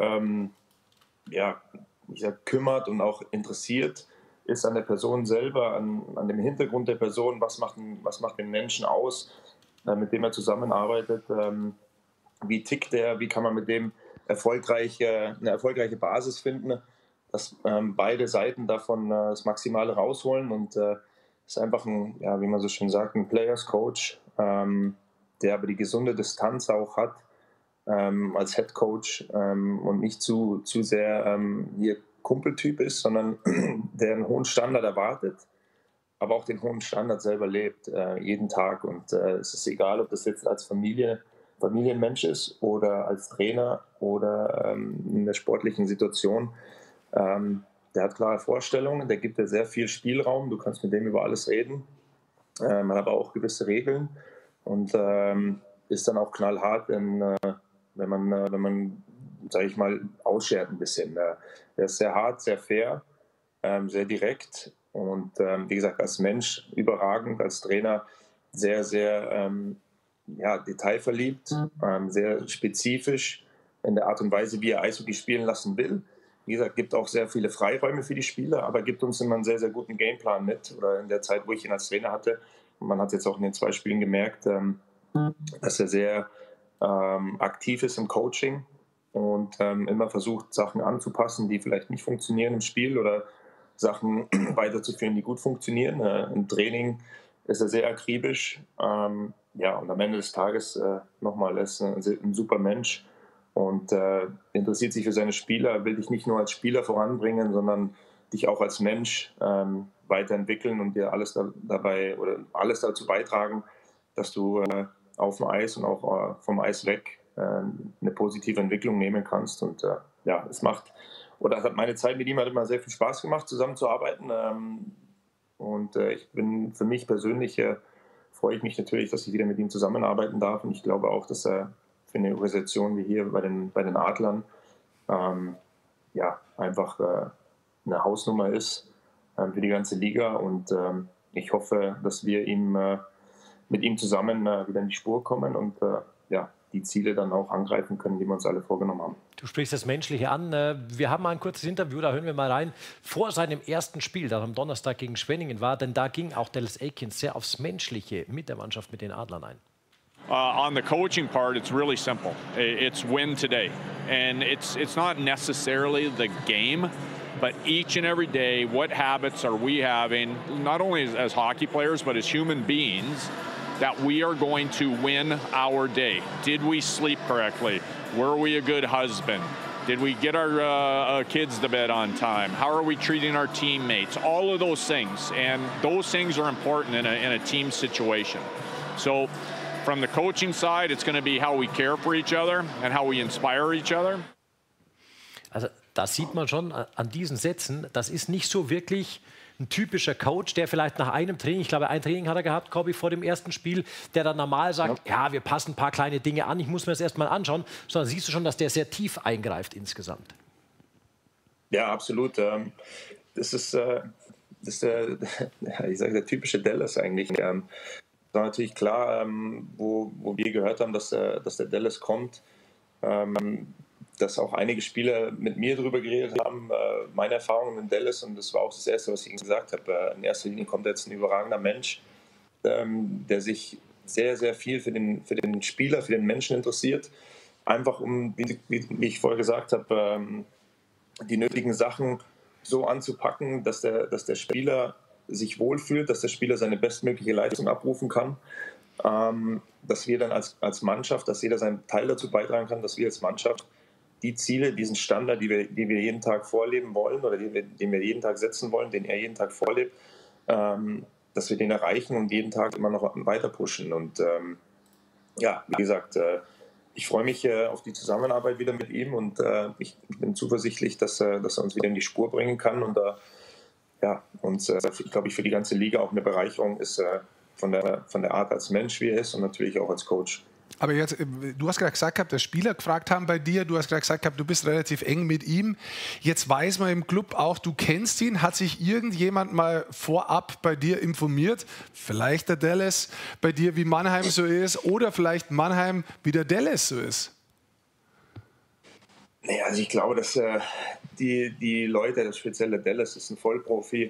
kümmert und auch interessiert ist an der Person selber, an dem Hintergrund der Person, was macht den Menschen aus, mit dem er zusammenarbeitet, wie tickt der, wie kann man mit dem eine erfolgreiche Basis finden, dass beide Seiten davon das Maximale rausholen und ist einfach ein, ja, wie man so schön sagt, ein Players Coach, der aber die gesunde Distanz auch hat als Head Coach und nicht zu sehr hier Kumpeltyp ist, sondern der einen hohen Standard erwartet, aber auch den hohen Standard selber lebt, jeden Tag. Und es ist egal, ob das jetzt als Familienmensch ist oder als Trainer oder in der sportlichen Situation. Der hat klare Vorstellungen, der gibt dir sehr viel Spielraum, du kannst mit dem über alles reden. Man hat aber auch gewisse Regeln und ist dann auch knallhart, wenn man sage ich mal, ausschert ein bisschen. Der ist sehr hart, sehr fair, sehr direkt und wie gesagt, als Mensch überragend, als Trainer sehr, sehr detailverliebt, sehr spezifisch in der Art und Weise, wie er Eishockey spielen lassen will. Wie gesagt, gibt auch sehr viele Freiräume für die Spieler, aber gibt uns immer einen sehr, sehr guten Gameplan mit. Oder in der Zeit, wo ich ihn als Trainer hatte, man hat jetzt auch in den 2 Spielen gemerkt, dass er sehr aktiv ist im Coaching und immer versucht, Sachen anzupassen, die vielleicht nicht funktionieren im Spiel oder Sachen weiterzuführen, die gut funktionieren. Im Training ist er sehr akribisch. Und am Ende des Tages nochmal, er ist ein super Mensch und interessiert sich für seine Spieler, will dich nicht nur als Spieler voranbringen, sondern dich auch als Mensch weiterentwickeln und dir alles dazu beitragen, dass du auf dem Eis und auch vom Eis weg eine positive Entwicklung nehmen kannst. Und es hat meine Zeit mit ihm hat immer sehr viel Spaß gemacht, zusammenzuarbeiten. Ich bin für mich persönlich freue ich mich natürlich, dass ich wieder mit ihm zusammenarbeiten darf. Und ich glaube auch, dass er für eine Organisation wie hier bei den Adlern einfach eine Hausnummer ist für die ganze Liga. Und ich hoffe, dass wir mit ihm zusammen wieder in die Spur kommen und die Ziele dann auch angreifen können, die wir uns alle vorgenommen haben. Du sprichst das Menschliche an. Wir haben mal ein kurzes Interview, da hören wir mal rein, vor seinem ersten Spiel, das am Donnerstag gegen Schwenningen war, denn da ging auch Dallas Eakins sehr aufs Menschliche mit der Mannschaft, mit den Adlern ein. On the coaching part, it's really simple. It's win today. And it's not necessarily the game, but each and every day, what habits are we having, not only as hockey players, but as human beings, that we are going to win our day. Did we sleep correctly? Were we a good husband? Did we get our kids to bed on time? How are we treating our teammates? All of those things. And those things are important in a team situation. So from the coaching side, it's going to be how we care for each other and how we inspire each other. Also da sieht man schon an diesen Sätzen, das ist nicht so wirklich ein typischer Coach, der vielleicht nach einem Training, ich glaube, ein Training hat er gehabt, Corby, vor dem ersten Spiel, der dann normal sagt, ja, wir passen ein paar kleine Dinge an, ich muss mir das erst mal anschauen, sondern siehst du schon, dass der sehr tief eingreift insgesamt. Ja, absolut. Das ist der typische Dallas eigentlich. Das war natürlich klar, wo wir gehört haben, dass der Dallas kommt, dass auch einige Spieler mit mir darüber geredet haben, meine Erfahrungen in Dallas, und das war auch das Erste, was ich ihnen gesagt habe. In erster Linie kommt jetzt ein überragender Mensch, der sich sehr, sehr viel für den Spieler, für den Menschen interessiert. Einfach um, wie ich vorher gesagt habe, die nötigen Sachen so anzupacken, dass der Spieler sich wohlfühlt, dass der Spieler seine bestmögliche Leistung abrufen kann. Dass wir dann als Mannschaft, dass jeder seinen Teil dazu beitragen kann, dass wir als Mannschaft die Ziele, diesen Standard, die wir jeden Tag vorleben wollen oder den wir jeden Tag setzen wollen, den er jeden Tag vorlebt, dass wir den erreichen und jeden Tag immer noch weiter pushen. Und wie gesagt, ich freue mich auf die Zusammenarbeit wieder mit ihm und ich bin zuversichtlich, dass er uns wieder in die Spur bringen kann und uns, glaube ich, für die ganze Liga auch eine Bereicherung ist, von der Art als Mensch, wie er ist und natürlich auch als Coach. Aber jetzt, du hast gerade gesagt, dass Spieler gefragt haben bei dir, du hast gerade gesagt, du bist relativ eng mit ihm. Jetzt weiß man im Club auch, du kennst ihn. Hat sich irgendjemand mal vorab bei dir informiert? Vielleicht der Dallas bei dir, wie Mannheim so ist, oder vielleicht Mannheim, wie der Dallas so ist? Naja, also ich glaube, dass die Leute, das spezielle Dallas ist ein Vollprofi.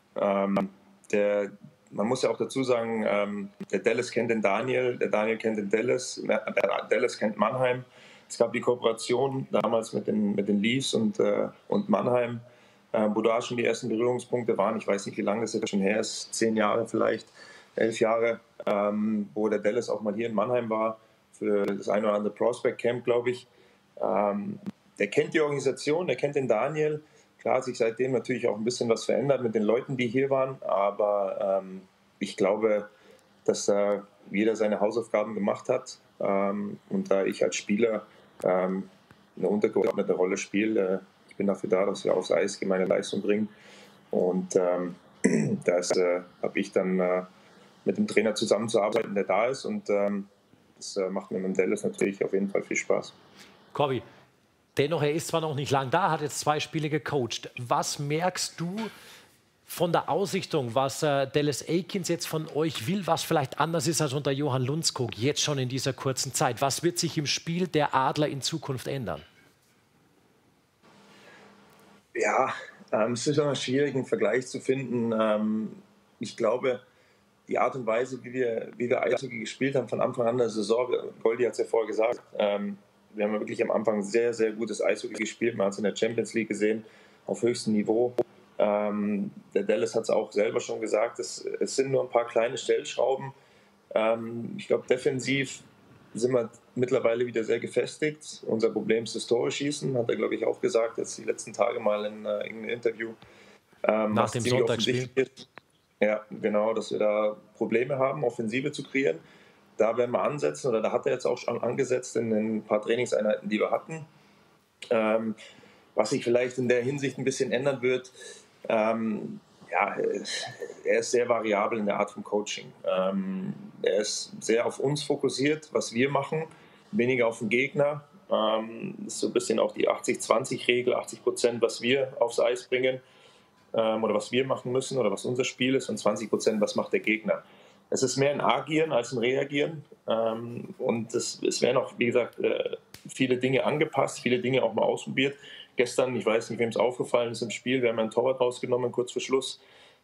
Man muss ja auch dazu sagen, der Dallas kennt den Daniel, der Daniel kennt den Dallas, der Dallas kennt Mannheim. Es gab die Kooperation damals mit den Leafs und Mannheim, wo da schon die ersten Berührungspunkte waren. Ich weiß nicht, wie lange das jetzt schon her ist, 10 Jahre vielleicht, 11 Jahre, wo der Dallas auch mal hier in Mannheim war für das ein oder andere Prospect Camp, glaube ich. Der kennt die Organisation, der kennt den Daniel. Klar hat sich seitdem natürlich auch ein bisschen was verändert mit den Leuten, die hier waren, aber ich glaube, dass jeder seine Hausaufgaben gemacht hat und da ich als Spieler eine untergeordnete Rolle spiele, ich bin dafür da, dass wir aufs Eis gehen, meine Leistung bringen und das habe ich dann mit dem Trainer zusammenzuarbeiten, der da ist und das macht mir mit dem Dallas natürlich auf jeden Fall viel Spaß. Corby, dennoch, er ist zwar noch nicht lang da, hat jetzt 2 Spiele gecoacht. Was merkst du von der Ausrichtung, was Dallas Eakins jetzt von euch will, was vielleicht anders ist als unter Johann Lundskog jetzt schon in dieser kurzen Zeit? Was wird sich im Spiel der Adler in Zukunft ändern? Ja, es ist immer schwierig, einen Vergleich zu finden. Ich glaube, die Art und Weise, wie wir Eishockey gespielt haben von Anfang an der Saison, Goldi hat es ja vorher gesagt, wir haben wirklich am Anfang sehr, sehr gutes Eishockey gespielt. Man hat es in der Champions League gesehen, auf höchstem Niveau. Der Dallas hat es auch selber schon gesagt, es sind nur ein paar kleine Stellschrauben. Ich glaube, defensiv sind wir mittlerweile wieder sehr gefestigt. Unser Problem ist das Tore schießen, hat er, glaube ich, auch gesagt, jetzt die letzten Tage mal in einem Interview. Nach dem Sonntagsspiel. Ja, genau, dass wir da Probleme haben, Offensive zu kreieren. Da werden wir ansetzen, oder da hat er jetzt auch schon angesetzt in ein paar Trainingseinheiten, die wir hatten. Was sich vielleicht in der Hinsicht ein bisschen ändern wird, er ist sehr variabel in der Art von Coaching. Er ist sehr auf uns fokussiert, was wir machen, weniger auf den Gegner. Das ist so ein bisschen auch die 80-20-Regel, 80%, was wir aufs Eis bringen oder was wir machen müssen oder was unser Spiel ist, und 20%, was macht der Gegner. Es ist mehr ein Agieren als ein Reagieren und es werden auch, wie gesagt, viele Dinge angepasst, viele Dinge auch mal ausprobiert. Gestern, ich weiß nicht, wem es aufgefallen ist im Spiel, wir haben einen Torwart rausgenommen, kurz vor Schluss.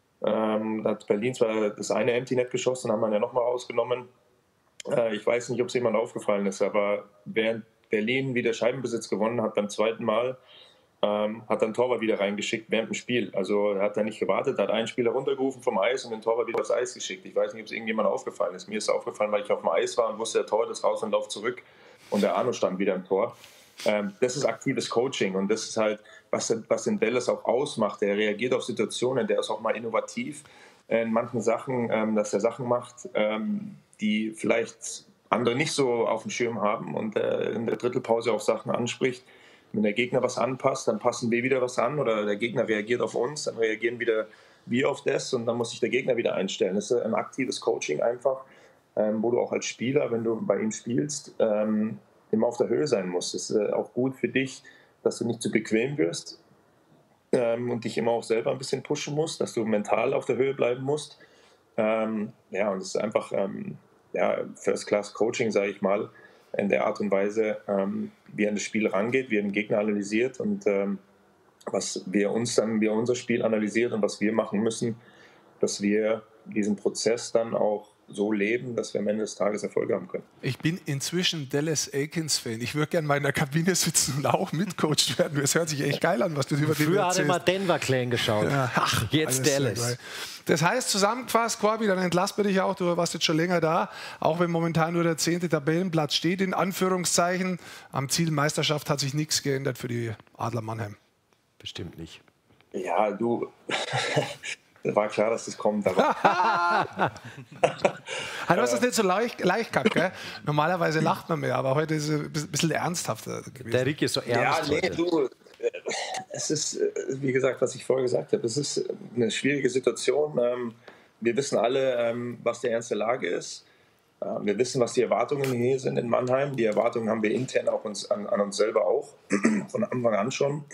Hat Berlin zwar das eine Empty Net geschossen, haben wir ja nochmal rausgenommen. Ich weiß nicht, ob es jemand aufgefallen ist, aber während Berlin wieder Scheibenbesitz gewonnen hat beim zweiten Mal, hat dann Torwart wieder reingeschickt während dem Spiel. Also er hat da nicht gewartet, hat einen Spieler runtergerufen vom Eis und den Torwart wieder aufs Eis geschickt. Ich weiß nicht, ob es irgendjemand aufgefallen ist. Mir ist es aufgefallen, weil ich auf dem Eis war und wusste, der Torwart ist raus und läuft zurück und der Arno stand wieder im Tor. Das ist aktives Coaching und das ist halt, was den Dallas auch ausmacht. Der reagiert auf Situationen, der ist auch mal innovativ in manchen Sachen, dass er Sachen macht, die vielleicht andere nicht so auf dem Schirm haben und in der Drittelpause auch Sachen anspricht. Wenn der Gegner was anpasst, dann passen wir wieder was an, oder der Gegner reagiert auf uns, dann reagieren wieder wir auf das und dann muss sich der Gegner wieder einstellen. Das ist ein aktives Coaching einfach, wo du auch als Spieler, wenn du bei ihm spielst, immer auf der Höhe sein musst. Das ist auch gut für dich, dass du nicht zu bequem wirst und dich immer auch selber ein bisschen pushen musst, dass du mental auf der Höhe bleiben musst. Und es ist einfach First-Class-Coaching, sage ich mal, in der Art und Weise, wie er an das Spiel rangeht, wie er den Gegner analysiert und wie er unser Spiel analysiert und was wir machen müssen, dass wir diesen Prozess dann auch so leben, dass wir am Ende des Tages Erfolge haben können. Ich bin inzwischen Dallas Eakins-Fan. Ich würde gerne mal in der Kabine sitzen und auch mitcoacht werden. Es hört sich echt geil an, was du über den Früher erzählst. hat er mal Denver Clan geschaut. Ja, jetzt Dallas. Das heißt, zusammengefasst, Corby, dann entlassen wir dich auch. Du warst jetzt schon länger da, auch wenn momentan nur der 10. Tabellenplatz steht, in Anführungszeichen. Am Ziel Meisterschaft hat sich nichts geändert für die Adler Mannheim. Bestimmt nicht. Ja, du... War klar, dass das kommt. Aber du hast das nicht so leicht gehabt, gell? Normalerweise lacht man mehr, aber heute ist es ein bisschen ernsthafter gewesen. Der Rick ist so ernst. Ja, nee, du, Es ist, wie gesagt, was ich vorher gesagt habe, es ist eine schwierige Situation. Wir wissen alle, was der Ernst der Lage ist. Wir wissen, was die Erwartungen hier sind in Mannheim. Die Erwartungen haben wir intern auch an uns selber auch, von Anfang an schon.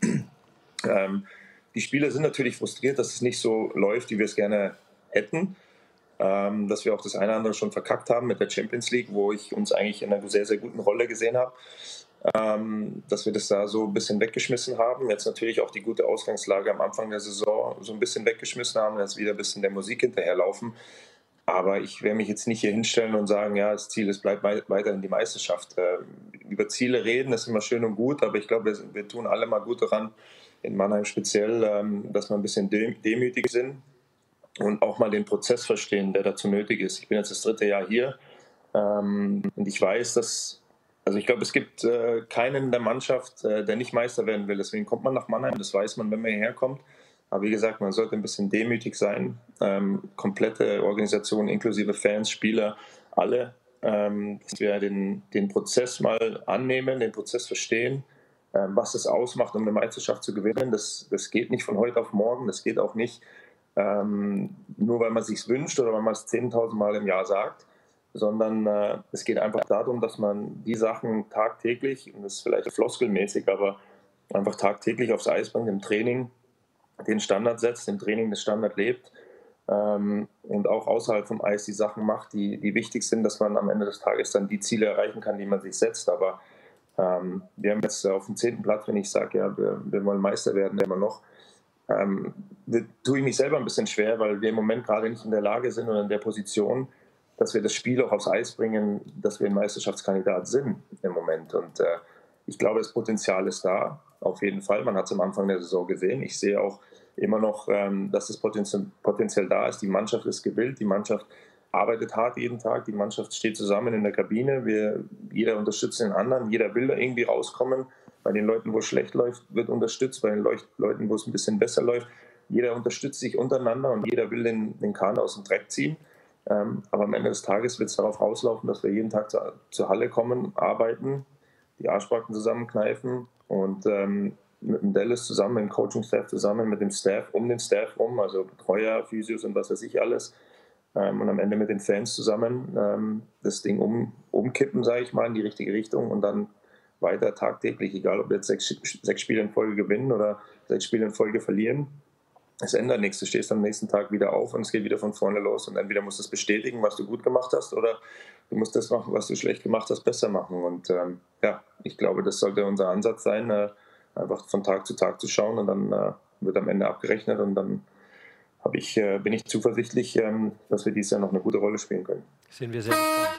Die Spieler sind natürlich frustriert, dass es nicht so läuft, wie wir es gerne hätten. Dass wir auch das eine oder andere schon verkackt haben mit der Champions League, wo ich uns eigentlich in einer sehr, sehr guten Rolle gesehen habe. Dass wir das da so ein bisschen weggeschmissen haben. Jetzt natürlich auch die gute Ausgangslage am Anfang der Saison so ein bisschen weggeschmissen haben, jetzt wieder ein bisschen der Musik hinterherlaufen. Aber ich werde mich jetzt nicht hier hinstellen und sagen, ja, das Ziel ist, bleibt weiterhin die Meisterschaft. Über Ziele reden, das ist immer schön und gut, aber ich glaube, wir tun alle mal gut daran, in Mannheim speziell, dass wir ein bisschen demütig sind und auch mal den Prozess verstehen, der dazu nötig ist. Ich bin jetzt das 3. Jahr hier und ich weiß, dass, also ich glaube, es gibt keinen in der Mannschaft, der nicht Meister werden will. Deswegen kommt man nach Mannheim, das weiß man, wenn man hierher kommt. Aber wie gesagt, man sollte ein bisschen demütig sein. Komplette Organisation, inklusive Fans, Spieler, alle. Dass wir den Prozess mal annehmen, den Prozess verstehen, was es ausmacht, um eine Meisterschaft zu gewinnen. Das geht nicht von heute auf morgen. Das geht auch nicht nur, weil man es sich wünscht oder weil man es 10.000 Mal im Jahr sagt. Sondern es geht einfach darum, dass man die Sachen tagtäglich, und das ist vielleicht floskelmäßig, aber einfach tagtäglich aufs Eis bringt, im Training den Standard setzt, im Training den Standard lebt und auch außerhalb vom Eis die Sachen macht, die wichtig sind, dass man am Ende des Tages dann die Ziele erreichen kann, die man sich setzt. Aber wir haben jetzt auf dem 10. Platz, wenn ich sage, ja, wir wollen Meister werden, immer noch, tue ich mich selber ein bisschen schwer, weil wir im Moment gerade nicht in der Lage sind oder in der Position, dass wir das Spiel auch aufs Eis bringen, dass wir ein Meisterschaftskandidat sind im Moment. Und ich glaube, das Potenzial ist da, auf jeden Fall. Man hat es am Anfang der Saison gesehen. Ich sehe auch immer noch, dass das Potenzial da ist. Die Mannschaft ist gewillt, die Mannschaft arbeitet hart jeden Tag, die Mannschaft steht zusammen in der Kabine. Jeder unterstützt den anderen, jeder will da irgendwie rauskommen. Bei den Leuten, wo es schlecht läuft, wird unterstützt. Bei den Leuten, wo es ein bisschen besser läuft, jeder unterstützt sich untereinander und jeder will den Kahn aus dem Dreck ziehen. Aber am Ende des Tages wird es darauf rauslaufen, dass wir jeden Tag zur Halle kommen, arbeiten, die Arschbacken zusammenkneifen und mit dem Dallas zusammen, mit dem Coaching-Staff zusammen, mit dem Staff, um den Staff rum, also Betreuer, Physios und was weiß ich alles. Und am Ende mit den Fans zusammen das Ding umkippen, sage ich mal, in die richtige Richtung und dann weiter tagtäglich, egal ob wir jetzt 6 Spiele in Folge gewinnen oder 6 Spiele in Folge verlieren. Es ändert nichts, du stehst am nächsten Tag wieder auf und es geht wieder von vorne los und entweder musst du es bestätigen, was du gut gemacht hast, oder du musst das machen, was du schlecht gemacht hast, besser machen. Und ja, ich glaube, das sollte unser Ansatz sein, einfach von Tag zu Tag zu schauen und dann wird am Ende abgerechnet und dann bin ich zuversichtlich, dass wir dieses Jahr noch eine gute Rolle spielen können. Sind wir sehr gespannt.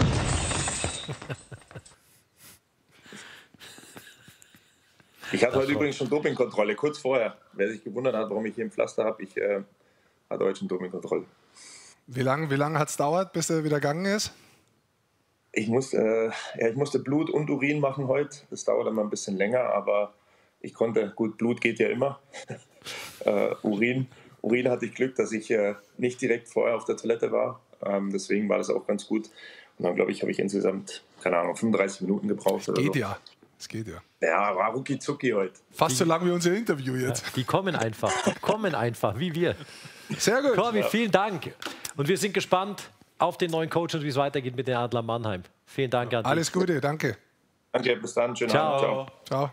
Ich hatte heute übrigens schon Dopingkontrolle, kurz vorher. Wer sich gewundert hat, warum ich hier ein Pflaster habe, ich hatte heute schon Dopingkontrolle. Wie lange hat es gedauert, bis er wieder gegangen ist? Ich musste Blut und Urin machen heute. Das dauert immer ein bisschen länger, aber ich konnte, gut, Blut geht ja immer. Urin hatte ich Glück, dass ich nicht direkt vorher auf der Toilette war. Deswegen war das auch ganz gut. Und dann, glaube ich, habe ich insgesamt, keine Ahnung, 35 Minuten gebraucht. Das geht ja. Das geht ja. Ja, war rucki zucki heute. Fast so lang wie unser Interview jetzt. Ja, die kommen einfach, wie wir. Sehr gut. Corby, vielen Dank. Und wir sind gespannt auf den neuen Coach und wie es weitergeht mit den Adler Mannheim. Vielen Dank an dich. Alles Gute, danke. Danke, bis dann. Schönen Abend. Ciao. Ciao.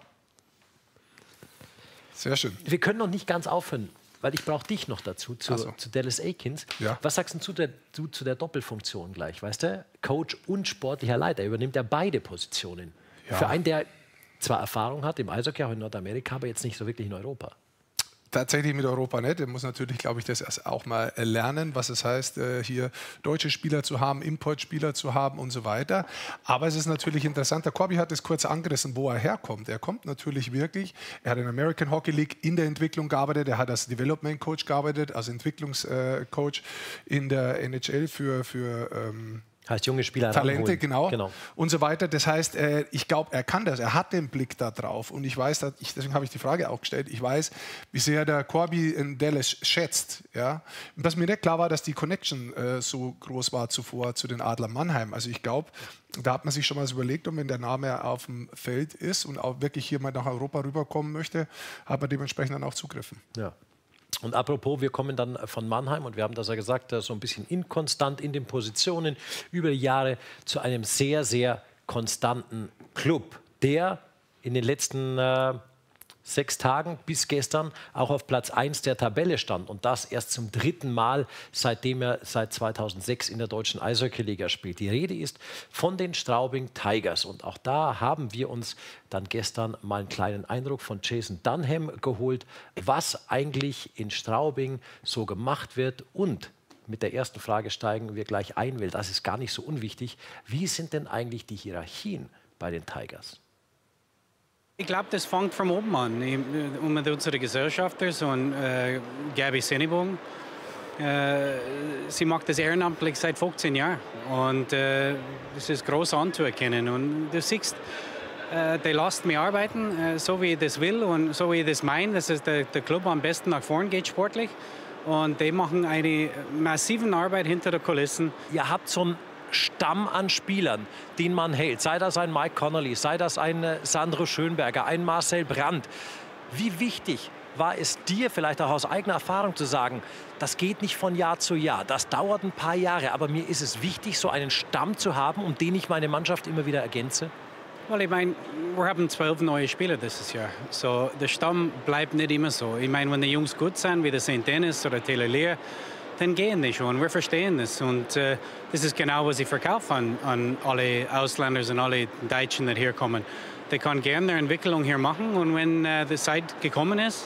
Sehr schön. Wir können noch nicht ganz aufhören, weil ich brauche dich noch dazu, zu Dallas Eakins. Ja. Was sagst du zu der Doppelfunktion gleich? Weißt du, Coach und sportlicher Leiter, übernimmt er beide Positionen. Ja. Für einen, der zwar Erfahrung hat im Eishockey, auch in Nordamerika, aber jetzt nicht so wirklich in Europa. Tatsächlich mit Europa nicht. Er muss natürlich, glaube ich, das erst auch mal lernen, was es heißt, hier deutsche Spieler zu haben, Importspieler zu haben und so weiter. Aber es ist natürlich interessant. Der Corby hat es kurz angerissen, wo er herkommt. Er kommt natürlich wirklich, er hat in der American Hockey League in der Entwicklung gearbeitet, er hat als Development Coach gearbeitet, als Entwicklungscoach in der NHL für Heißt junge Spieler Talente, ranholen. genau. Und so weiter. Das heißt, ich glaube, er kann das. Er hat den Blick da drauf. Und ich weiß, deswegen habe ich die Frage auch gestellt, ich weiß, wie sehr der Corby in Dallas schätzt. Ja? Und dass mir nicht klar war, dass die Connection so groß war zuvor zu den Adlern Mannheim. Also ich glaube, da hat man sich schon mal überlegt, und wenn der Name auf dem Feld ist und auch wirklich hier mal nach Europa rüberkommen möchte, hat man dementsprechend dann auch zugriffen. Ja. Und apropos, wir kommen dann von Mannheim, und wir haben das ja gesagt, so ein bisschen inkonstant in den Positionen über die Jahre, zu einem sehr, sehr konstanten Club, der in den letzten 6 Tagen bis gestern auch auf Platz 1 der Tabelle stand. Und das erst zum 3. Mal, seitdem er seit 2006 in der deutschen Eishockey-Liga spielt. Die Rede ist von den Straubing Tigers. Und auch da haben wir uns dann gestern mal einen kleinen Eindruck von Jason Dunham geholt, was eigentlich in Straubing so gemacht wird. Und mit der ersten Frage steigen wir gleich ein, weil das ist gar nicht so unwichtig. Wie sind denn eigentlich die Hierarchien bei den Tigers? Ich glaube, das fängt von oben an. Mit unseren Gesellschaftern und Gabi Sennebogen. Sie macht das ehrenamtlich seit 15 Jahren. Und das ist groß anzuerkennen. Und du siehst, die lässt mich arbeiten, so wie ich das will und so wie ich das meine, dass es der Club am besten nach vorn geht sportlich. Und die machen eine massive Arbeit hinter den Kulissen. Ihr habt so ein Stamm an Spielern, den man hält. Sei das ein Mike Connolly, sei das ein Sandro Schönberger, ein Marcel Brandt. Wie wichtig war es dir, vielleicht auch aus eigener Erfahrung zu sagen, das geht nicht von Jahr zu Jahr, das dauert ein paar Jahre, aber mir ist es wichtig, so einen Stamm zu haben, um den ich meine Mannschaft immer wieder ergänze? Well, ich meine, wir haben 12 neue Spieler dieses Jahr. So, der Stamm bleibt nicht immer so. Ich meine, wenn die Jungs gut sind, wie der St. Dennis oder Taylor Lear, dann gehen die schon. Wir verstehen das. Und das ist genau, was ich verkaufe an alle Ausländer und alle Deutschen, die hier kommen. Die können gerne eine Entwicklung hier machen. Und wenn die Zeit gekommen ist,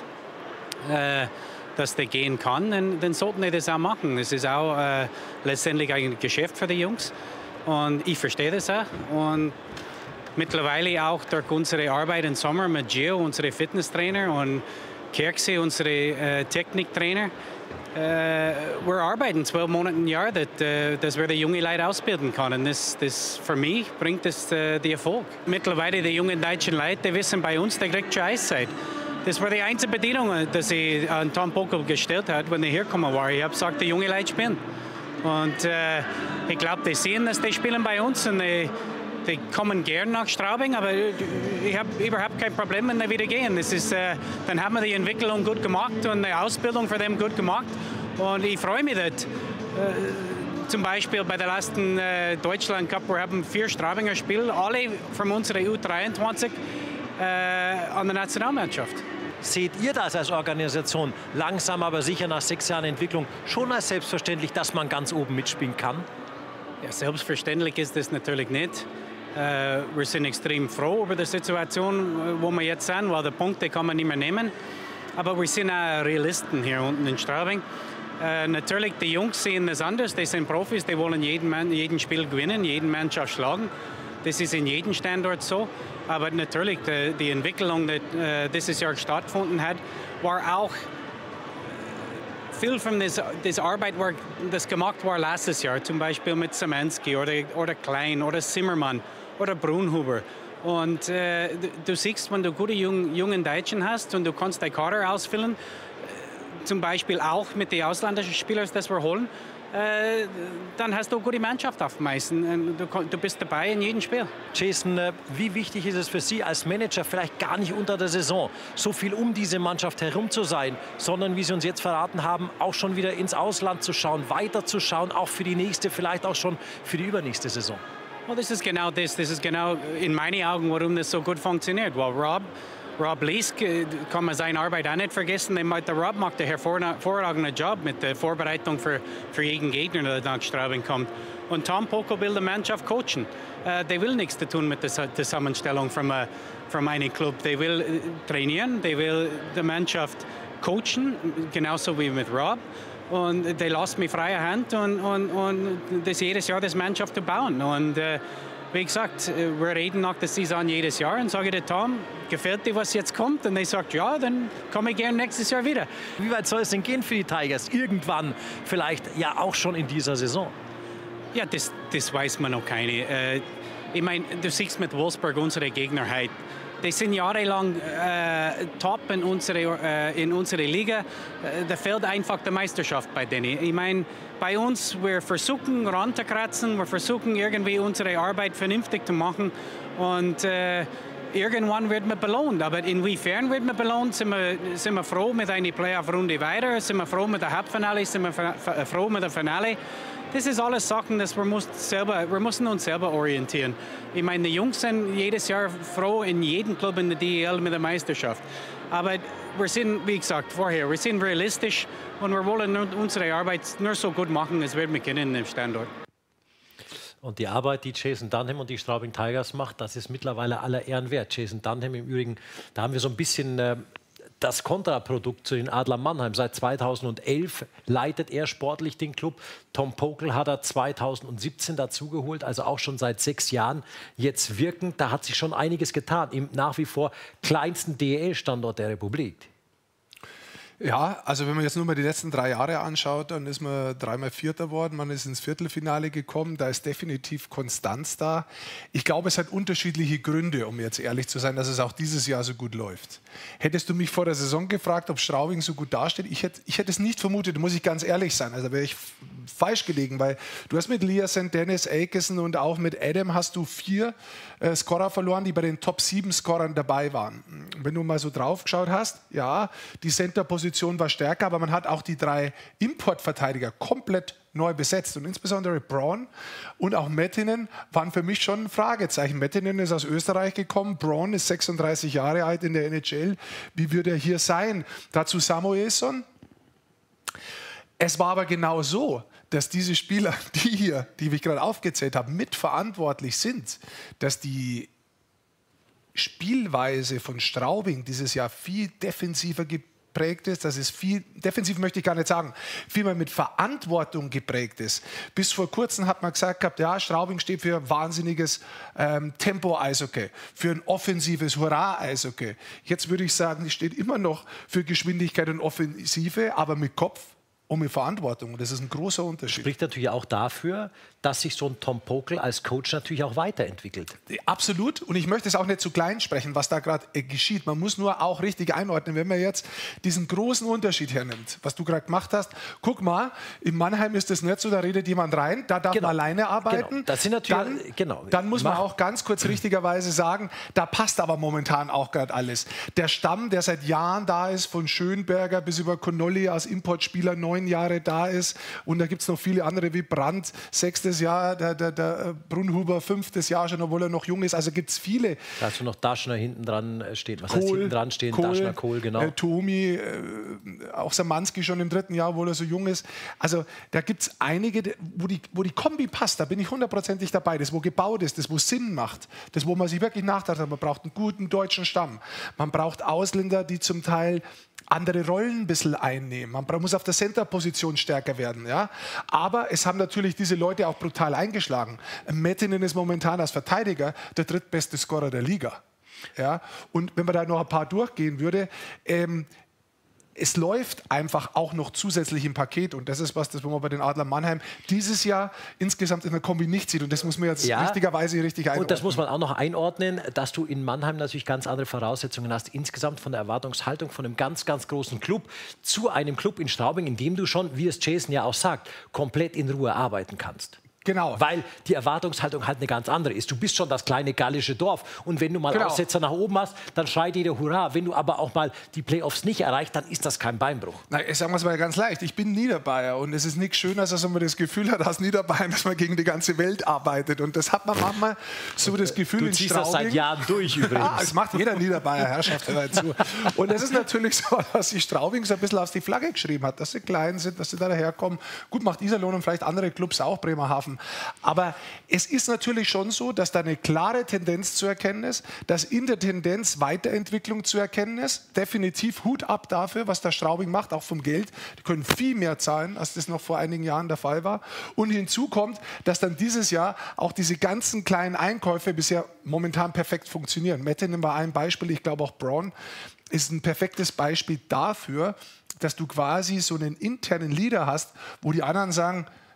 dass die gehen kann, dann sollten die das auch machen. Es ist auch letztendlich ein Geschäft für die Jungs. Und ich verstehe das auch. Und mittlerweile auch durch unsere Arbeit im Sommer mit Gio, unsere Fitnesstrainer, und Kirksey, unsere Techniktrainer, wir arbeiten 12 Monate im Jahr, dass wir die jungen Leute ausbilden können. Das für mich bringt das den Erfolg. Mittlerweile die jungen deutschen Leute, die wissen bei uns, der kriegt schon Eiszeit. Das war die einzige Bedingung, die ich an Tom Pokel gestellt habe, wenn ich hergekommen war. Ich habe gesagt, die jungen Leute spielen. Und ich glaube, die sehen, dass die spielen bei uns. Und die kommen gern nach Straubing, aber ich habe überhaupt kein Problem, wenn die wieder gehen. Das ist, dann haben wir die Entwicklung gut gemacht und die Ausbildung für them gut gemacht. Und ich freue mich dort. Zum Beispiel bei der letzten Deutschland Cup, wir haben 4 Straubinger Spiele, alle von unserer U23 an der Nationalmannschaft. Seht ihr das als Organisation langsam, aber sicher nach 6 Jahren Entwicklung schon als selbstverständlich, dass man ganz oben mitspielen kann? Ja, selbstverständlich ist das natürlich nicht. Wir sind extrem froh über die Situation, wo wir jetzt sind, weil die Punkte kann man nicht mehr nehmen. Aber wir sind auch Realisten hier unten in Straubing. Natürlich, die Jungs sehen das anders. Die sind Profis, die wollen jeden Spiel gewinnen, jeden Mannschaft schlagen. Das ist in jedem Standort so. Aber natürlich, die Entwicklung, die dieses Jahr stattgefunden hat, war auch viel von der Arbeit, das gemacht war letztes Jahr, zum Beispiel mit Szymanski oder Klein oder Zimmermann oder Brunhuber. Und du siehst, wenn du gute jungen Deutschen hast und du kannst deinen Kader ausfüllen, zum Beispiel auch mit den ausländischen Spielern, das wir holen, dann hast du eine gute Mannschaft aufmeisten. Du bist dabei in jedem Spiel. Jason, wie wichtig ist es für Sie als Manager, vielleicht gar nicht unter der Saison, so viel um diese Mannschaft herum zu sein, sondern, wie Sie uns jetzt verraten haben, auch schon wieder ins Ausland zu schauen, weiterzuschauen, auch für die nächste, vielleicht auch schon für die übernächste Saison? Well, das ist genau das. Das ist genau in meinen Augen, warum das so gut funktioniert. Weil Rob Leask, kann man seine Arbeit auch nicht vergessen. Der Rob macht einen hervorragenden Job mit der Vorbereitung für jeden Gegner, der nach Straubing kommt. Und Tom Pokel will die Mannschaft coachen. Der will nichts zu tun mit der Zusammenstellung von einem Club. Der will trainieren, der will die Mannschaft coachen, genauso wie mit Rob. Und der lässt mich freie Hand und das jedes Jahr das Mannschaft zu bauen. Und wie gesagt, wir reden nach der Saison jedes Jahr und sage der Tom, gefällt dir, was jetzt kommt? Und er sagt, ja, dann komme ich gerne nächstes Jahr wieder. Wie weit soll es denn gehen für die Tigers? Irgendwann, vielleicht ja auch schon in dieser Saison? Ja, das weiß man noch keine. Ich meine, du siehst mit Wolfsburg unsere Gegner heute. Die sind jahrelang top in unsere Liga. Da fehlt einfach die Meisterschaft bei denen. Ich meine, bei uns, wir versuchen ranzukratzen, wir versuchen irgendwie unsere Arbeit vernünftig zu machen und irgendwann wird man belohnt. Aber inwiefern wird man belohnt? Sind wir froh mit einer Playoff-Runde weiter? Sind wir froh mit der Halbfinale? Sind wir froh mit der Finale? Das ist alles Sachen, wir müssen uns selber orientieren. Ich meine, die Jungs sind jedes Jahr froh in jedem Club in der DEL mit der Meisterschaft. Aber wir sind, wie gesagt, vorher, wir sind realistisch und wir wollen unsere Arbeit nur so gut machen, als wir können im Standort. Und die Arbeit, die Jason Dunham und die Straubing Tigers macht, das ist mittlerweile aller Ehren wert. Jason Dunham im Übrigen, da haben wir so ein bisschen das Kontraprodukt zu den Adler Mannheim. Seit 2011 leitet er sportlich den Club. Tom Pokel hat er 2017 dazugeholt, also auch schon seit 6 Jahren jetzt wirkend. Da hat sich schon einiges getan im nach wie vor kleinsten DEL-Standort der Republik. Ja, also wenn man jetzt nur mal die letzten 3 Jahre anschaut, dann ist man 3-mal Vierter geworden, man ist ins Viertelfinale gekommen, da ist definitiv Konstanz da. Ich glaube, es hat unterschiedliche Gründe, um jetzt ehrlich zu sein, dass es auch dieses Jahr so gut läuft. Hättest du mich vor der Saison gefragt, ob Straubing so gut dasteht, ich hätte es nicht vermutet, muss ich ganz ehrlich sein. Also wäre ich falsch gelegen, weil du hast mit Liasen, Dennis Akeson und auch mit Adam hast du 4 Scorer verloren, die bei den Top 7 Scorern dabei waren. Wenn du mal so drauf geschaut hast, ja, die Center-Position war stärker, aber man hat auch die 3 Importverteidiger komplett neu besetzt. Und insbesondere Braun und auch Mettinen waren für mich schon ein Fragezeichen. Mettinen ist aus Österreich gekommen, Braun ist 36 Jahre alt in der NHL. Wie wird er hier sein? Dazu Samuelsson. Es war aber genau so, dass diese Spieler, die ich gerade aufgezählt habe, mitverantwortlich sind, dass die Spielweise von Straubing dieses Jahr viel defensiver geprägt ist, dass es viel, defensiv möchte ich gar nicht sagen, vielmehr mit Verantwortung geprägt ist. Bis vor kurzem hat man gesagt gehabt, ja, Straubing steht für wahnsinniges Tempo-Eishockey, für ein offensives Hurra-Eishockey. Jetzt würde ich sagen, es steht immer noch für Geschwindigkeit und Offensive, aber mit Kopf und mit Verantwortung. Das ist ein großer Unterschied. Spricht natürlich auch dafür, dass sich so ein Tom Pokel als Coach natürlich auch weiterentwickelt. Absolut. Und ich möchte es auch nicht zu klein sprechen, was da gerade geschieht. Man muss nur auch richtig einordnen, wenn man jetzt diesen großen Unterschied hernimmt, was du gerade gemacht hast. Guck mal, in Mannheim ist das nicht so, da redet jemand rein, da darf man alleine arbeiten. Genau. Das sind natürlich, dann muss man auch ganz kurz richtigerweise sagen, da passt aber momentan auch gerade alles. Der Stamm, der seit Jahren da ist, von Schönberger bis über Connolly als Importspieler 9 Jahre da ist, und da gibt es noch viele andere wie Brandt, 6. Jahr, der Brunhuber 5. Jahr schon, obwohl er noch jung ist. Also gibt es viele. Da hast du noch Daschner hinten dran steht. Was heißt hinten dran stehen? Daschner, Kohl, genau. Tomi, auch Samanski schon im 3. Jahr, obwohl er so jung ist. Also da gibt es einige, wo die Kombi passt. Da bin ich 100%ig dabei. Das, wo gebaut ist, das, wo Sinn macht. Das, wo man sich wirklich nachgedacht hat. Man braucht einen guten deutschen Stamm. Man braucht Ausländer, die zum Teil andere Rollen ein bisschen einnehmen. Man muss auf der Center-Position stärker werden. Ja? Aber es haben natürlich diese Leute auch brutal eingeschlagen. Mettinen ist momentan als Verteidiger der drittbeste Scorer der Liga. Ja? Und wenn man da noch ein paar durchgehen würde, es läuft einfach auch noch zusätzlich im Paket, und das ist was, das man bei den Adler Mannheim dieses Jahr insgesamt in der Kombi nicht sieht, und das muss man jetzt richtigerweise richtig einordnen. Und das muss man auch noch einordnen, dass du in Mannheim natürlich ganz andere Voraussetzungen hast, insgesamt von der Erwartungshaltung von einem ganz, ganz großen Club zu einem Club in Straubing, in dem du schon, wie es Jason ja auch sagt, komplett in Ruhe arbeiten kannst. Genau. Weil die Erwartungshaltung halt eine ganz andere ist. Du bist schon das kleine gallische Dorf. Und wenn du mal Aussetzer nach oben hast, dann schreit jeder Hurra. Wenn du aber auch mal die Playoffs nicht erreicht, dann ist das kein Beinbruch. Na, sagen wir es mal ganz leicht. Ich bin Niederbayer, und es ist nichts Schöneres, als wenn man das Gefühl hat, als Niederbayern, dass man gegen die ganze Welt arbeitet. Und das hat man manchmal so das Gefühl in Straubing. Du ziehst das seit Jahren durch übrigens. Ja, das macht jeder Niederbayer, Herrschaft dazu. Und es ist natürlich so, dass die Straubing so ein bisschen auf die Flagge geschrieben hat, dass sie klein sind, dass sie da daherkommen. Gut, macht Iserlohn und vielleicht andere Clubs auch, Bremerhaven. Aber es ist natürlich schon so, dass da eine klare Tendenz zu erkennen ist, dass in der Tendenz Weiterentwicklung zu erkennen ist. Definitiv Hut ab dafür, was der Straubing macht, auch vom Geld. Die können viel mehr zahlen, als das noch vor einigen Jahren der Fall war. Und hinzu kommt, dass dann dieses Jahr auch diese ganzen kleinen Einkäufe bisher momentan perfekt funktionieren. Mettinen war ein Beispiel, ich glaube auch Braun ist ein perfektes Beispiel dafür, dass du quasi so einen internen Leader hast, wo die anderen sagen,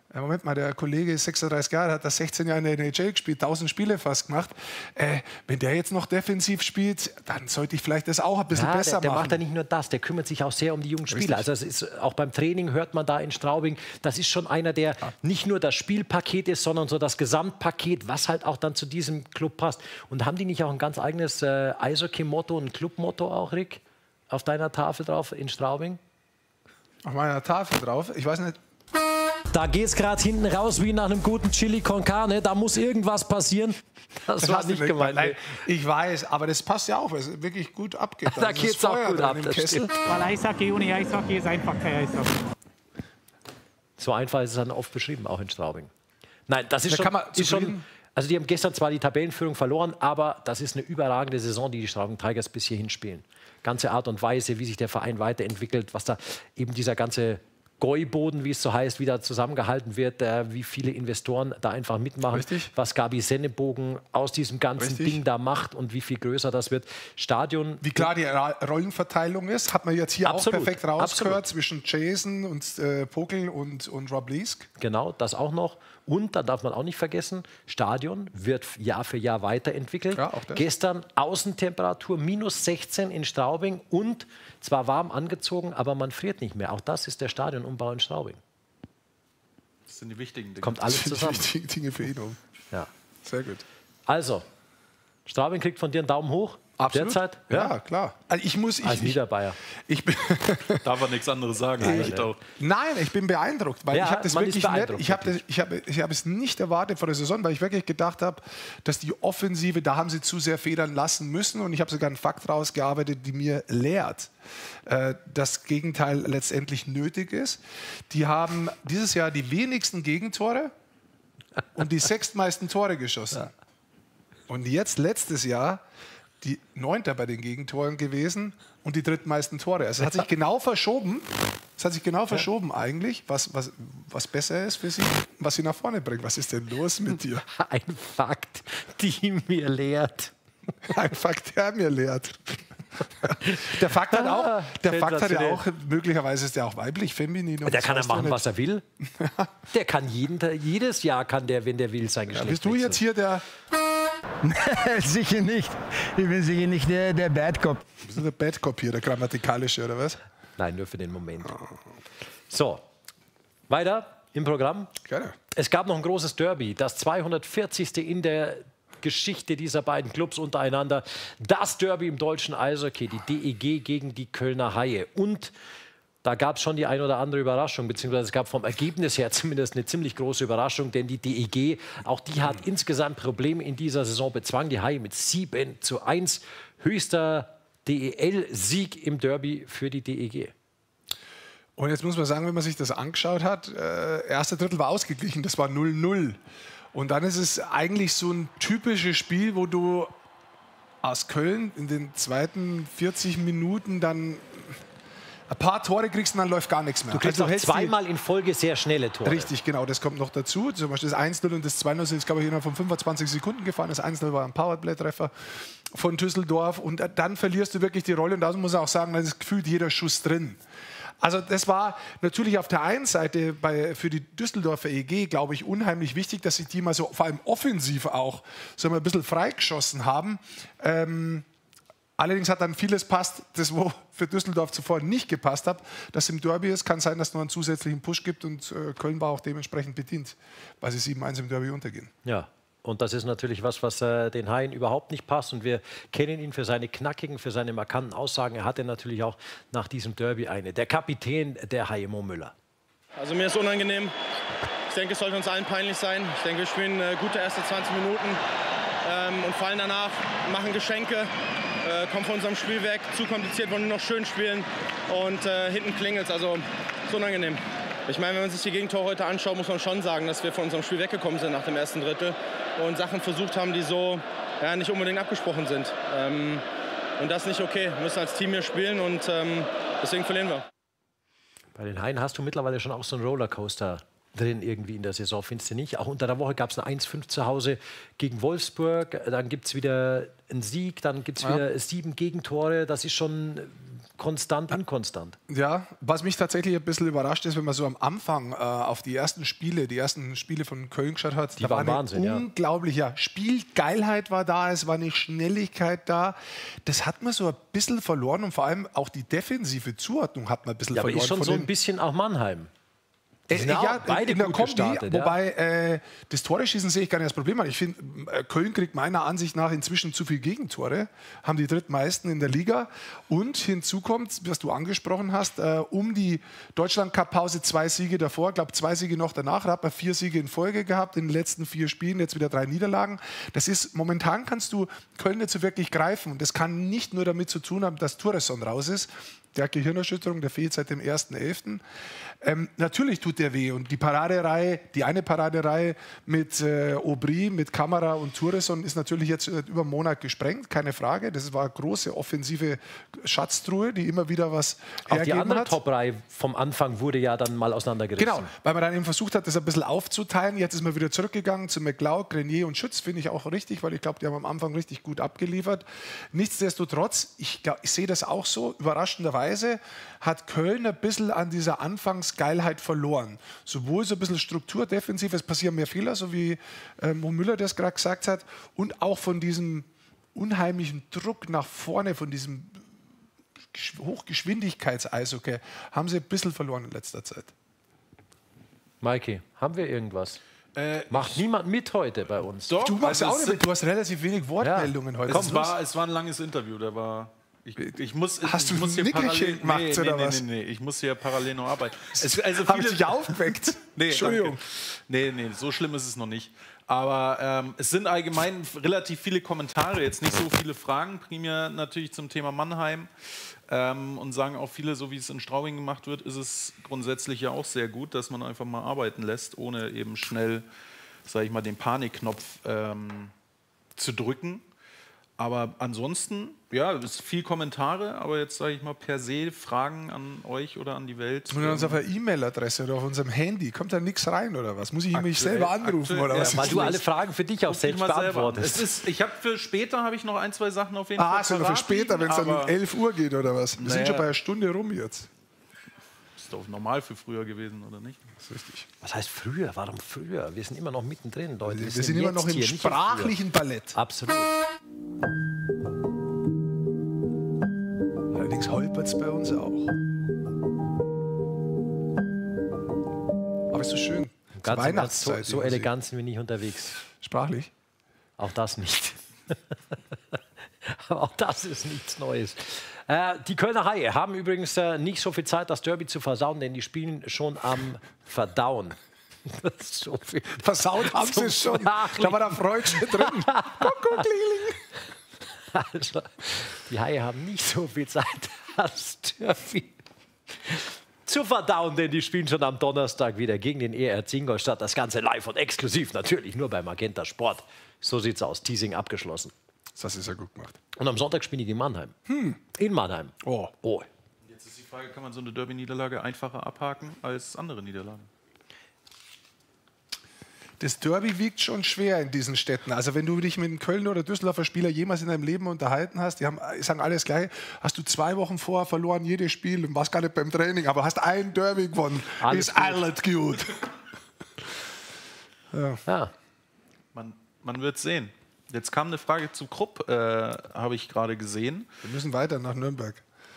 Ja, Moment mal, der Kollege ist 36 Jahre, hat das 16 Jahre in der NHL gespielt, 1000 Spiele fast gemacht. Wenn der jetzt noch defensiv spielt, dann sollte ich vielleicht das auch ein bisschen besser machen. Der macht ja nicht nur das, der kümmert sich auch sehr um die jungen Spieler. Also es ist, auch beim Training hört man da in Straubing, das ist schon einer, der nicht nur das Spielpaket ist, sondern so das Gesamtpaket, was halt auch dann zu diesem Club passt. Und haben die nicht auch ein ganz eigenes Eishockey-Motto, ein Club-Motto auch, Rick, auf deiner Tafel drauf in Straubing? Auf meiner Tafel drauf? Ich weiß nicht. Da geht's gerade hinten raus wie nach einem guten Chili con Carne. Da muss irgendwas passieren. Das war nicht gemeint. Nein, ich weiß, aber das passt ja auch, weil es wirklich gut abgeht. Da geht's auch gut ab. Weil Eishockey ohne Eishockey ist einfach kein Eishockey. So einfach ist es dann oft beschrieben, auch in Straubing. Nein, das ist schon. Also die haben gestern zwar die Tabellenführung verloren, aber das ist eine überragende Saison, die Straubing Tigers bis hierhin spielen. Ganze Art und Weise, wie sich der Verein weiterentwickelt, was da eben dieser ganze Gäuboden, wie es so heißt, wieder zusammengehalten wird, wie viele Investoren da einfach mitmachen, Richtig. was Gabi Sennebogen aus diesem ganzen Ding da macht und wie viel größer das wird. Stadion. Wie klar die Rollenverteilung ist, hat man jetzt hier auch perfekt rausgehört zwischen Jason und Vogel und Rob Leask. Genau, das auch noch. Und, da darf man auch nicht vergessen, Stadion wird Jahr für Jahr weiterentwickelt. Ja, gestern Außentemperatur minus 16 in Straubing und zwar warm angezogen, aber man friert nicht mehr. Auch das ist der Stadionumbau in Straubing. Das sind die wichtigen Dinge. Kommt alles zusammen. Die wichtigen Dinge für ihn. Ja. Sehr gut. Also, Straubing kriegt von dir einen Daumen hoch. Absolut. Derzeit? Ja, klar. Also als Niederbayer. Darf man nichts anderes sagen. Nein, ich bin beeindruckt, weil ich habe das wirklich nicht, ich habe es nicht erwartet vor der Saison, weil ich wirklich gedacht habe, dass die Offensive, da haben sie zu sehr federn lassen müssen und ich habe sogar einen Fakt rausgearbeitet, die mir lehrt, das Gegenteil letztendlich nötig ist. Die haben dieses Jahr die wenigsten Gegentore und die 6. meisten Tore geschossen. Ja. Und jetzt letztes Jahr die 9. bei den Gegentoren gewesen und die 3. meisten Tore. Also es hat sich genau verschoben. Es hat sich genau verschoben eigentlich, was besser ist für sie, was sie nach vorne bringt. Was ist denn los mit dir? Ein Fakt, die mir lehrt. Ein Fakt, der mir lehrt. Der Fakt hat ja auch, möglicherweise ist der auch weiblich, feminin. Der kann ja machen, was er will. Der kann jedes Jahr, kann der, wenn der will, sein Geschlecht bist du jetzt hier der... Sicher nicht. Ich bin sicher nicht der Bad Cop. Bist du der Bad Cop hier, der grammatikalische, oder was? Nein, nur für den Moment. So, weiter im Programm. Gerne. Es gab noch ein großes Derby, das 240. in der Geschichte dieser beiden Clubs untereinander. Das Derby im deutschen Eishockey, die DEG gegen die Kölner Haie. Und da gab es schon die ein oder andere Überraschung, beziehungsweise es gab vom Ergebnis her zumindest eine ziemlich große Überraschung, denn die DEG, auch die hat insgesamt Probleme in dieser Saison bezwungen. Die Haie mit 7:1, höchster DEL-Sieg im Derby für die DEG. Und jetzt muss man sagen, wenn man sich das angeschaut hat, erste Drittel war ausgeglichen, das war 0:0. Und dann ist es eigentlich so ein typisches Spiel, wo du aus Köln in den zweiten 40 Minuten dann ein paar Tore kriegst und dann läuft gar nichts mehr. Du kriegst auch zweimal in Folge sehr schnelle Tore. Richtig, genau, das kommt noch dazu. Zum Beispiel das 1:0 und das 2:0 sind jetzt, glaube ich, innerhalb von 25 Sekunden gefahren. Das 1:0 war ein Powerplay-Treffer von Düsseldorf und dann verlierst du wirklich die Rolle und da muss man auch sagen, da ist gefühlt jeder Schuss drin. Also das war natürlich auf der einen Seite für die Düsseldorfer EG, glaube ich, unheimlich wichtig, dass sich die mal so, vor allem offensiv auch, so ein bisschen freigeschossen haben. Allerdings hat dann vieles passt, das wo für Düsseldorf zuvor nicht gepasst hat. Das im Derby ist, kann sein, dass es noch einen zusätzlichen Push gibt und Köln war auch dementsprechend bedient, weil sie 7:1 im Derby untergehen. Ja, und das ist natürlich was den Haien überhaupt nicht passt. Und wir kennen ihn für seine knackigen, für seine markanten Aussagen. Er hatte natürlich auch nach diesem Derby eine. Der Kapitän der Haie, Mo Müller. Also mir ist unangenehm. Ich denke, es sollte uns allen peinlich sein. Ich denke, wir spielen gute erste 20 Minuten und fallen danach, machen Geschenke. Kommen von unserem Spiel weg, zu kompliziert, wollen nur noch schön spielen und hinten klingelt es, also ist unangenehm. Ich meine, wenn man sich die Gegentore heute anschaut, muss man schon sagen, dass wir von unserem Spiel weggekommen sind nach dem ersten Drittel und Sachen versucht haben, die so nicht unbedingt abgesprochen sind. Und das ist nicht okay. Wir müssen als Team hier spielen und deswegen verlieren wir. Bei den Haien hast du mittlerweile schon auch so einen Rollercoaster drin irgendwie in der Saison, findest du nicht? Auch unter der Woche gab es eine 1:5 zu Hause gegen Wolfsburg, dann gibt es wieder einen Sieg, dann gibt es wieder 7 Gegentore. Das ist schon konstant, inkonstant. Ja, was mich tatsächlich ein bisschen überrascht ist, wenn man so am Anfang auf die ersten Spiele von Köln geschaut hat, die waren Wahnsinn, unglaublich, Spielgeilheit war da, es war eine Schnelligkeit da. Das hat man so ein bisschen verloren und vor allem auch die defensive Zuordnung hat man ein bisschen verloren. Aber ist schon so ein bisschen auch Mannheim. Beide in der Kombi, wobei das Tore-Schießen sehe ich gar nicht als Problem an. Ich finde, Köln kriegt meiner Ansicht nach inzwischen zu viel Gegentore, haben die drittmeisten in der Liga. Und hinzu kommt, was du angesprochen hast, um die Deutschland-Cup-Pause 2 Siege davor, ich glaube 2 Siege noch danach, da hat man 4 Siege in Folge gehabt in den letzten 4 Spielen, jetzt wieder 3 Niederlagen. Das ist, momentan kannst du Köln nicht so wirklich greifen. Und das kann nicht nur damit zu tun haben, dass Touresson raus ist. Der hat Gehirnerschütterung, der fehlt seit dem 1.11. Natürlich tut der weh. Und die eine Paradereihe mit Aubry, mit Kamara und Touresson ist natürlich jetzt über einen Monat gesprengt, keine Frage. Das war eine große offensive Schatztruhe, die immer wieder was hergeben hat. Auch die andere Top-Reihe vom Anfang wurde ja dann mal auseinandergerissen. Genau, weil man dann eben versucht hat, das ein bisschen aufzuteilen. Jetzt ist man wieder zurückgegangen zu McLeod, Grenier und Schütz, finde ich auch richtig, weil ich glaube, die haben am Anfang richtig gut abgeliefert. Nichtsdestotrotz, ich sehe das auch so, überraschenderweise hat Köln ein bisschen an dieser Anfangsgeilheit verloren. Sowohl so ein bisschen Struktur, defensiv, es passieren mehr Fehler, so wie Mo Müller das gerade gesagt hat, und auch von diesem unheimlichen Druck nach vorne, von diesem Hochgeschwindigkeits-Eishockey, haben sie ein bisschen verloren in letzter Zeit. Maiki, haben wir irgendwas? Macht niemand mit heute bei uns? Doch, du machst auch nicht mit. Du hast relativ wenig Wortmeldungen heute. Es war ein langes Interview, da war... Hast du ein Nickerchen gemacht oder was? Nee, ich muss hier parallel noch arbeiten. Habe ich dich aufgeweckt? Entschuldigung. Nee, so schlimm ist es noch nicht. Aber es sind allgemein relativ viele Kommentare, jetzt nicht so viele Fragen, primär natürlich zum Thema Mannheim. Und sagen auch viele, so wie es in Straubing gemacht wird, ist es grundsätzlich ja auch sehr gut, dass man einfach mal arbeiten lässt, ohne eben schnell, sage ich mal, den Panikknopf zu drücken. Aber ansonsten, ja, es ist viel Kommentare, aber jetzt sage ich mal per se Fragen an euch oder an die Welt. Und an unserer E-Mail-Adresse oder auf unserem Handy, kommt da nichts rein oder was? Muss ich mich selber anrufen oder was? Weil du alle Fragen für dich auch selbst beantwortest. Ich habe für später habe ich noch 1, 2 Sachen auf jeden Fall. So für später, wenn es dann um 11 Uhr geht oder was? Wir sind schon bei einer Stunde rum jetzt. Ist doch normal für früher gewesen, oder nicht? Das ist richtig. Was heißt früher? Warum früher? Wir sind immer noch mittendrin, Leute. Wir sind immer noch im sprachlichen Ballett. Absolut. Allerdings holpert es bei uns auch. Aber es ist so schön. Ganz Weihnachtszeit. So elegant sind wir nicht unterwegs. Sprachlich? Auch das nicht. Auch das ist nichts Neues. Die Kölner Haie haben übrigens nicht so viel Zeit, das Derby zu versauen, denn die spielen schon am Verdauen. So viel. Versaut haben sie es schon. Da war der Freudchen drin. Also, die Haie haben nicht so viel Zeit, das Derby zu verdauen, denn die spielen schon am Donnerstag wieder gegen den ERC Ingolstadt. Das Ganze live und exklusiv, natürlich nur bei Magenta Sport. So sieht's aus. Teasing abgeschlossen. Das ist ja gut gemacht. Und am Sonntag spielen die gegen Mannheim. In Mannheim. Oh. Jetzt ist die Frage, kann man so eine Derby-Niederlage einfacher abhaken als andere Niederlagen? Das Derby wiegt schon schwer in diesen Städten. Also wenn du dich mit einem Kölner oder Düsseldorfer Spieler jemals in deinem Leben unterhalten hast, die sagen alles gleich, hast du 2 Wochen vorher verloren, jedes Spiel und warst gar nicht beim Training, aber hast ein Derby gewonnen. Ist alles gut. Ja. Man wird sehen. Jetzt kam eine Frage zu Krupp, habe ich gerade gesehen. Wir müssen weiter nach Nürnberg.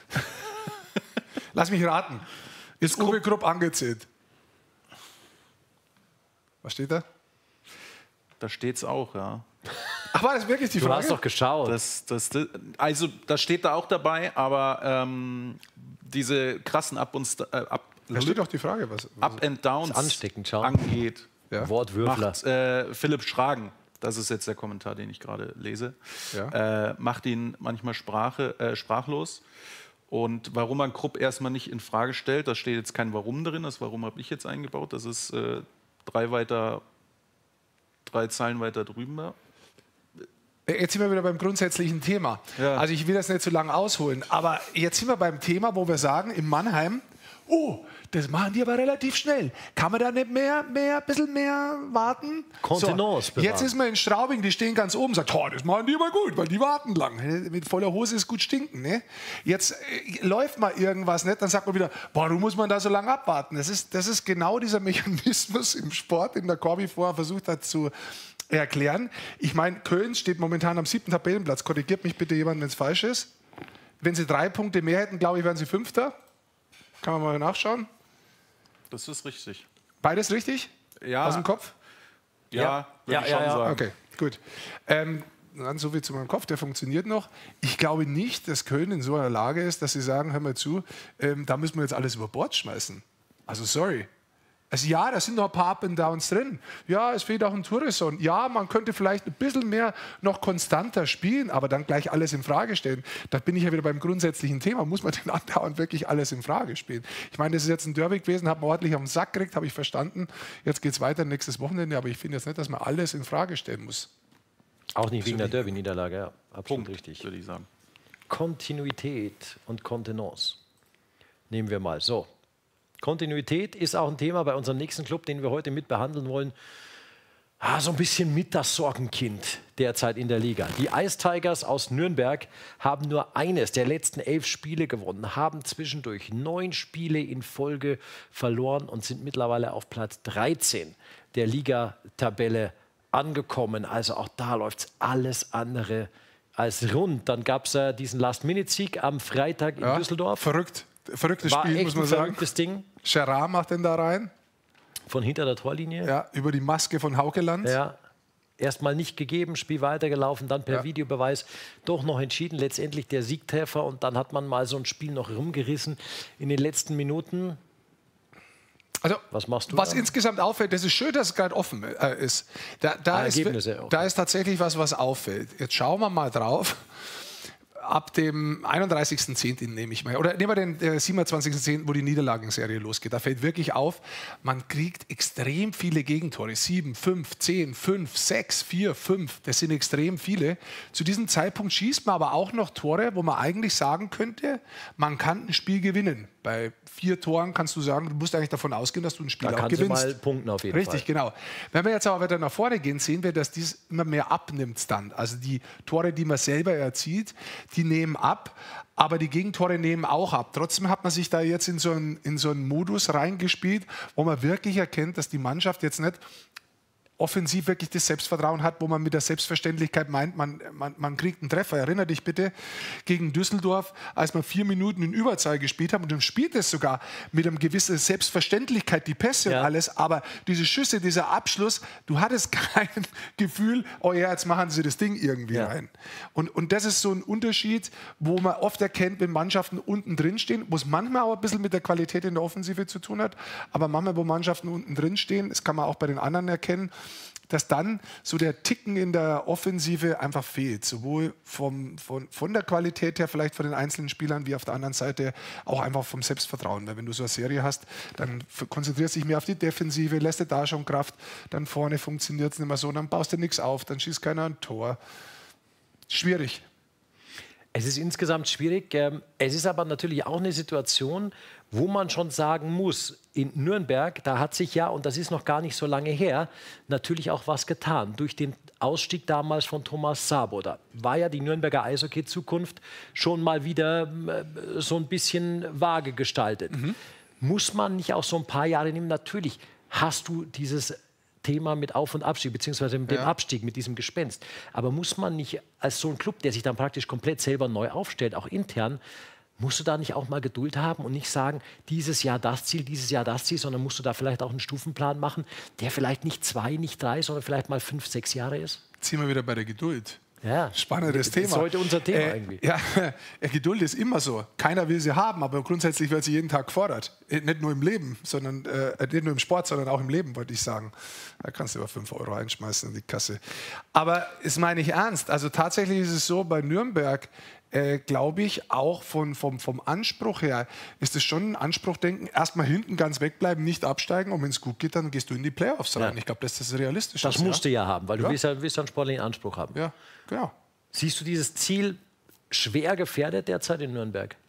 Lass mich raten. Ist Uwe Krupp angezählt? Was steht da? Da steht es auch, ja. Ach, war das wirklich die Frage? Du hast doch geschaut. Also, das steht da auch dabei, aber diese krassen Da steht doch die Frage, was Up and Downs ansteckend, angeht. Ja. Wortwürfler. Macht Philipp Schragen, das ist jetzt der Kommentar, den ich gerade lese, macht ihn manchmal sprachlos. Und warum man Krupp erstmal nicht in Frage stellt, da steht jetzt kein Warum drin, das Warum habe ich jetzt eingebaut, das ist 3 Zeilen weiter drüben. Jetzt sind wir wieder beim grundsätzlichen Thema. Ja. Also ich will das nicht zu lange ausholen, aber jetzt sind wir beim Thema, wo wir sagen, in Mannheim Oh, das machen die aber relativ schnell. Kann man da nicht ein bisschen mehr warten? Kontenance bewahren. Jetzt ist man in Straubing, die stehen ganz oben, sagt, oh, das machen die aber gut, weil die warten lang. Mit voller Hose ist gut stinken. Ne? Jetzt läuft mal irgendwas nicht, dann sagt man wieder, warum muss man da so lange abwarten? Das ist genau dieser Mechanismus im Sport, den der Corby vorher versucht hat zu erklären. Ich meine, Köln steht momentan am 7. Tabellenplatz. Korrigiert mich bitte jemand, wenn es falsch ist. Wenn sie 3 Punkte mehr hätten, glaube ich, wären sie 5. Kann man mal nachschauen. Das ist richtig. Beides richtig? Ja. Aus dem Kopf? Ja, würde ich schon sagen. Okay, gut. Dann so viel zu meinem Kopf, der funktioniert noch. Ich glaube nicht, dass Köln in so einer Lage ist, dass sie sagen, hör mal zu, da müssen wir jetzt alles über Bord schmeißen. Also sorry. Also ja, da sind noch ein paar Up and Downs drin. Ja, es fehlt auch ein Tourisson. Ja, man könnte vielleicht ein bisschen mehr noch konstanter spielen, aber dann gleich alles in Frage stellen. Da bin ich ja wieder beim grundsätzlichen Thema. Muss man denn andauernd wirklich alles in Frage spielen? Ich meine, das ist jetzt ein Derby gewesen, hat man ordentlich auf den Sack gekriegt, habe ich verstanden. Jetzt geht es weiter nächstes Wochenende, aber ich finde jetzt nicht, dass man alles in Frage stellen muss. Auch nicht wegen der Derby-Niederlage, ja. Absolut richtig. Würde ich sagen. Kontinuität und Kontenance. Nehmen wir mal so. Kontinuität ist auch ein Thema bei unserem nächsten Club, den wir heute mit behandeln wollen. So ein bisschen mit das Sorgenkind derzeit in der Liga. Die Ice Tigers aus Nürnberg haben nur eines der letzten 11 Spiele gewonnen, haben zwischendurch 9 Spiele in Folge verloren und sind mittlerweile auf Platz 13 der Liga-Tabelle angekommen. Also auch da läuft alles andere als rund. Dann gab es diesen Last-Minute-Sieg am Freitag in Düsseldorf. Verrücktes War Spiel, echt muss man ein sagen. verrücktes Ding. Gerard macht den da rein. Von hinter der Torlinie. Ja, über die Maske von Haukeland. Ja. Erstmal nicht gegeben, Spiel weitergelaufen, dann per Videobeweis doch noch entschieden. Letztendlich der Siegtreffer und dann hat man mal so ein Spiel noch rumgerissen in den letzten Minuten. Also, was machst du? Was insgesamt auffällt, das ist schön, dass es gerade offen ist. Da ist tatsächlich was auffällt. Jetzt schauen wir mal drauf. Ab dem 31.10. nehme ich mal, oder nehmen wir den 27.10., wo die Niederlagenserie losgeht. Da fällt wirklich auf, man kriegt extrem viele Gegentore. 7, 5, 10, 5, 6, 4, 5. Das sind extrem viele. Zu diesem Zeitpunkt schießt man aber auch noch Tore, wo man eigentlich sagen könnte, man kann ein Spiel gewinnen. Bei 4 Toren kannst du sagen, du musst eigentlich davon ausgehen, dass du ein Spiel auch gewinnst. Da kannst du mal punkten auf jeden Fall. Richtig, genau. Wenn wir jetzt aber weiter nach vorne gehen, sehen wir, dass dies immer mehr abnimmt dann. Also die Tore, die man selber erzielt, die nehmen ab, aber die Gegentore nehmen auch ab. Trotzdem hat man sich da jetzt in so einen Modus reingespielt, wo man wirklich erkennt, dass die Mannschaft jetzt nicht offensiv wirklich das Selbstvertrauen hat, wo man mit der Selbstverständlichkeit meint, man kriegt einen Treffer. Erinner dich bitte gegen Düsseldorf, als wir 4 Minuten in Überzahl gespielt haben und dann spielt es sogar mit einer gewissen Selbstverständlichkeit, die Pässe und alles, aber diese Schüsse, dieser Abschluss, du hattest kein Gefühl, oh ja, jetzt machen sie das Ding irgendwie rein. Und das ist so ein Unterschied, wo man oft erkennt, wenn Mannschaften unten drin stehen, wo es manchmal auch ein bisschen mit der Qualität in der Offensive zu tun hat, aber manchmal, wo Mannschaften unten drin stehen, das kann man auch bei den anderen erkennen, dass dann so der Ticken in der Offensive einfach fehlt. Sowohl von der Qualität her, vielleicht von den einzelnen Spielern, wie auf der anderen Seite auch einfach vom Selbstvertrauen. Weil wenn du so eine Serie hast, dann konzentrierst du dich mehr auf die Defensive, lässt du da schon Kraft, dann vorne funktioniert es nicht mehr so, dann baust du nichts auf, dann schießt keiner ein Tor. Schwierig. Es ist insgesamt schwierig. Es ist aber natürlich auch eine Situation, wo man schon sagen muss, in Nürnberg, da hat sich ja, und das ist noch gar nicht so lange her, natürlich auch was getan. Durch den Ausstieg damals von Thomas Sabo, da war ja die Nürnberger Eishockey-Zukunft schon mal wieder so ein bisschen vage gestaltet. Muss man nicht auch so ein paar Jahre nehmen? Natürlich hast du dieses Thema mit Auf- und Abstieg, beziehungsweise mit dem Abstieg, mit diesem Gespenst. Aber muss man nicht als so ein Club, der sich dann praktisch komplett selber neu aufstellt, auch intern, musst du da nicht auch mal Geduld haben und nicht sagen, dieses Jahr das Ziel, sondern musst du da vielleicht auch einen Stufenplan machen, der vielleicht nicht 2, nicht 3, sondern vielleicht mal 5, 6 Jahre ist? Ziehen wir wieder bei der Geduld. Ja, spannendes Thema. Das ist heute unser Thema irgendwie. Ja, Geduld ist immer so. Keiner will sie haben, aber grundsätzlich wird sie jeden Tag gefordert. Nicht nur im Leben, sondern nicht nur im Sport, sondern auch im Leben, wollte ich sagen. Da kannst du über 5 € einschmeißen in die Kasse. Aber das meine ich ernst. Also tatsächlich ist es so, bei Nürnberg, glaube ich, auch vom Anspruch her, ist es schon ein Anspruchdenken, erstmal hinten ganz wegbleiben, nicht absteigen und wenn es gut geht, dann gehst du in die Playoffs rein. Ich glaube, das ist realistisch. Das musst du ja haben, weil du willst ja einen sportlichen Anspruch haben. Ja, genau. Siehst du dieses Ziel schwer gefährdet derzeit in Nürnberg?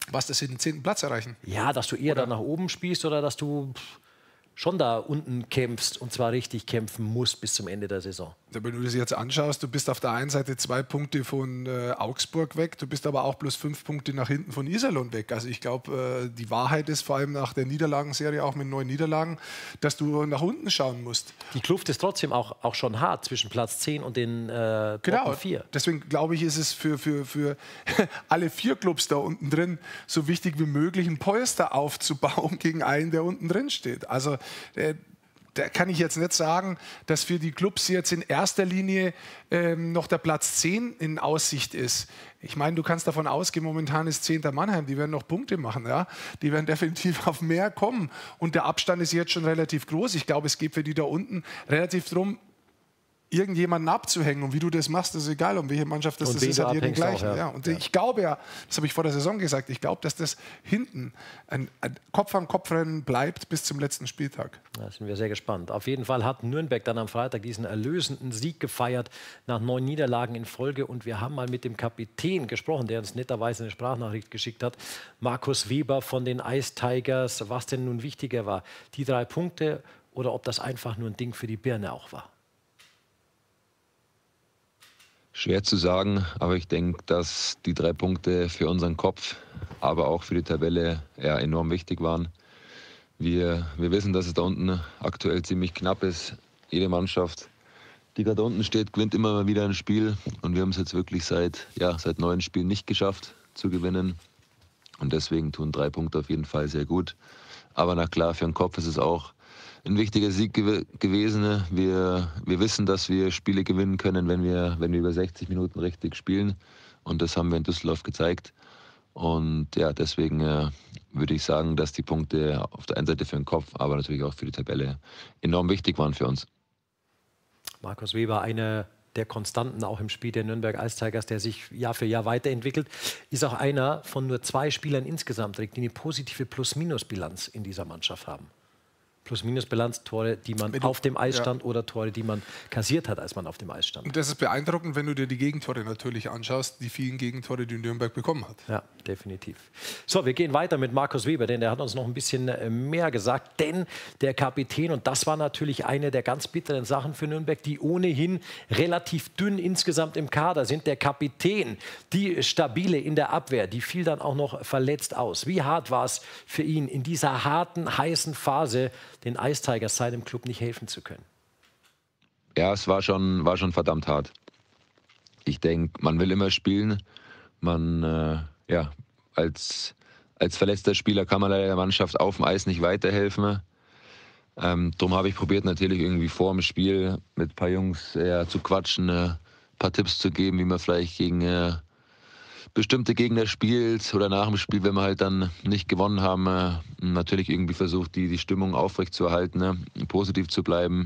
Was, dass sie den 10. Platz erreichen? Ja, dass du eher dann nach oben spielst oder dass du schon da unten kämpfst und zwar richtig kämpfen musst bis zum Ende der Saison. Wenn du das jetzt anschaust, du bist auf der einen Seite 2 Punkte von Augsburg weg, du bist aber auch bloß 5 Punkte nach hinten von Iserlohn weg. Also ich glaube, die Wahrheit ist vor allem nach der Niederlagenserie, auch mit 9 Niederlagen, dass du nach unten schauen musst. Die Kluft ist trotzdem auch schon hart zwischen Platz 10 und den genau, 4. Deswegen glaube ich, ist es für alle 4 Clubs da unten drin so wichtig wie möglich, ein Polster aufzubauen gegen einen, der unten drin steht. Also da kann ich jetzt nicht sagen, dass für die Clubs jetzt in erster Linie noch der Platz 10 in Aussicht ist. Ich meine, du kannst davon ausgehen, momentan ist 10. Mannheim, die werden noch Punkte machen. Ja? Die werden definitiv auf mehr kommen. Und der Abstand ist jetzt schon relativ groß. Ich glaube, es geht für die da unten relativ darum, irgendjemanden abzuhängen. Und wie du das machst, ist egal, um welche Mannschaft das ist, ja den gleichen. Auch, ja. Und ich glaube ja, das habe ich vor der Saison gesagt, ich glaube, dass das hinten ein Kopf-an-Kopf-Rennen bleibt bis zum letzten Spieltag. Da sind wir sehr gespannt. Auf jeden Fall hat Nürnberg dann am Freitag diesen erlösenden Sieg gefeiert nach 9 Niederlagen in Folge. Und wir haben mal mit dem Kapitän gesprochen, der uns netterweise eine Sprachnachricht geschickt hat, Markus Weber von den Ice Tigers, was denn nun wichtiger war, die 3 Punkte oder ob das einfach nur ein Ding für die Birne auch war. Schwer zu sagen, aber ich denke, dass die 3 Punkte für unseren Kopf, aber auch für die Tabelle enorm wichtig waren. Wir wissen, dass es da unten aktuell ziemlich knapp ist. Jede Mannschaft, die gerade unten steht, gewinnt immer mal wieder ein Spiel. Und wir haben es jetzt wirklich seit 9 Spielen nicht geschafft zu gewinnen. Und deswegen tun 3 Punkte auf jeden Fall sehr gut. Aber na klar, für den Kopf ist es auch ein wichtiger Sieg gewesen. Wir wissen, dass wir Spiele gewinnen können, wenn wir über 60 Minuten richtig spielen. Und das haben wir in Düsseldorf gezeigt. Und ja, deswegen würde ich sagen, dass die Punkte auf der einen Seite für den Kopf, aber natürlich auch für die Tabelle enorm wichtig waren für uns. Markus Weber, eine der Konstanten auch im Spiel der Nürnberg Ice Tigers, der sich Jahr für Jahr weiterentwickelt, ist auch einer von nur 2 Spielern insgesamt, die eine positive Plus-Minus-Bilanz in dieser Mannschaft haben. Plus-Minus-Bilanz, Tore, die man auf dem Eis stand oder Tore, die man kassiert hat, als man auf dem Eis stand. Und das ist beeindruckend, wenn du dir die Gegentore natürlich anschaust, die vielen Gegentore, die Nürnberg bekommen hat. Ja, definitiv. So, wir gehen weiter mit Markus Weber, denn der hat uns noch ein bisschen mehr gesagt. Denn der Kapitän, und das war natürlich eine der ganz bitteren Sachen für Nürnberg, die ohnehin relativ dünn insgesamt im Kader sind. Der Kapitän, die Stabile in der Abwehr, die fiel dann auch noch verletzt aus. Wie hart war es für ihn in dieser harten, heißen Phase, den Ice Tigers, seinem Club, nicht helfen zu können? Ja, es war schon verdammt hart. Ich denke, man will immer spielen. Man, als verletzter Spieler kann man leider der Mannschaft auf dem Eis nicht weiterhelfen. Darum habe ich probiert, natürlich irgendwie vor dem Spiel mit ein paar Jungs zu quatschen, ein paar Tipps zu geben, wie man vielleicht gegen bestimmte Gegner spielt oder nach dem Spiel, wenn wir halt dann nicht gewonnen haben, natürlich irgendwie versucht, die Stimmung aufrechtzuerhalten, positiv zu bleiben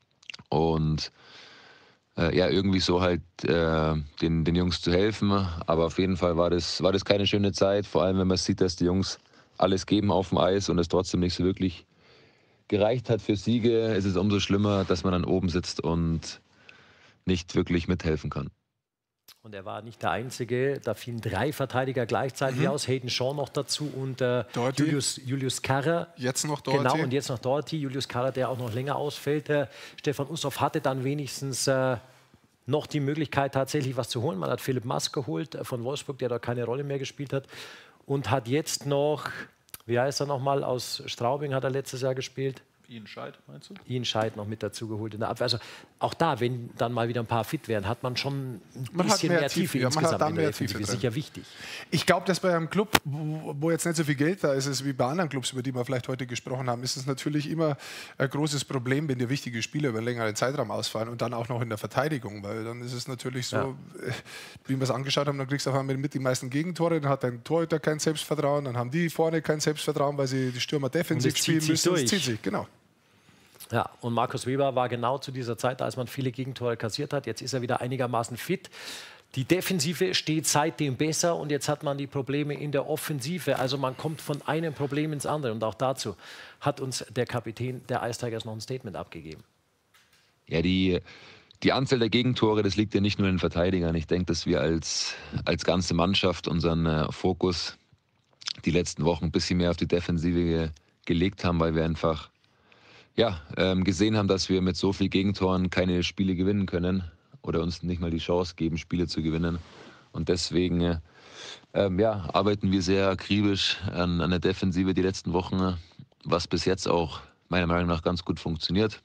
und irgendwie so halt den Jungs zu helfen. Aber auf jeden Fall war das keine schöne Zeit, vor allem wenn man sieht, dass die Jungs alles geben auf dem Eis und es trotzdem nicht so wirklich gereicht hat für Siege. Ist es umso schlimmer, dass man dann oben sitzt und nicht wirklich mithelfen kann. Und er war nicht der Einzige. Da fielen 3 Verteidiger gleichzeitig aus. Hayden Shaw noch dazu und Julius Karrer. Jetzt noch Doherty. Genau, und jetzt noch Doherty. Julius Karrer, der auch noch länger ausfällt. Stefan Ustorf hatte dann wenigstens noch die Möglichkeit, tatsächlich was zu holen. Man hat Philipp Mass geholt von Wolfsburg, der da keine Rolle mehr gespielt hat. Und hat jetzt noch, wie heißt er nochmal, aus Straubing hat er letztes Jahr gespielt. Ian Scheid, meinst du? Ian Scheid noch mit dazu geholt in der Abwehr. Also auch da, wenn dann mal wieder ein paar fit wären, hat man schon ein bisschen mehr Tiefe insgesamt in der Defensive. Sicher wichtig. Ich glaube, dass bei einem Club, wo jetzt nicht so viel Geld da ist, ist wie bei anderen Clubs, über die wir vielleicht heute gesprochen haben, ist es natürlich immer ein großes Problem, wenn dir wichtige Spieler über einen längeren Zeitraum ausfallen und dann auch noch in der Verteidigung, weil dann ist es natürlich so, wie wir es angeschaut haben, dann kriegst du auf einmal mit die meisten Gegentore, dann hat dein Torhüter kein Selbstvertrauen, dann haben die vorne kein Selbstvertrauen, weil sie die Stürmer defensiv spielen müssen. Das zieht sich, genau. Ja, und Markus Weber war genau zu dieser Zeit, als man viele Gegentore kassiert hat. Jetzt ist er wieder einigermaßen fit. Die Defensive steht seitdem besser und jetzt hat man die Probleme in der Offensive. Also man kommt von einem Problem ins andere. Und auch dazu hat uns der Kapitän der Ice Tigers noch ein Statement abgegeben. Ja, die Anzahl der Gegentore, das liegt ja nicht nur in den Verteidigern. Ich denke, dass wir als ganze Mannschaft unseren Fokus die letzten Wochen ein bisschen mehr auf die Defensive gelegt haben, weil wir einfach gesehen haben, dass wir mit so viel Gegentoren keine Spiele gewinnen können oder uns nicht mal die Chance geben, Spiele zu gewinnen. Und deswegen arbeiten wir sehr akribisch an der Defensive die letzten Wochen, was bis jetzt auch meiner Meinung nach ganz gut funktioniert.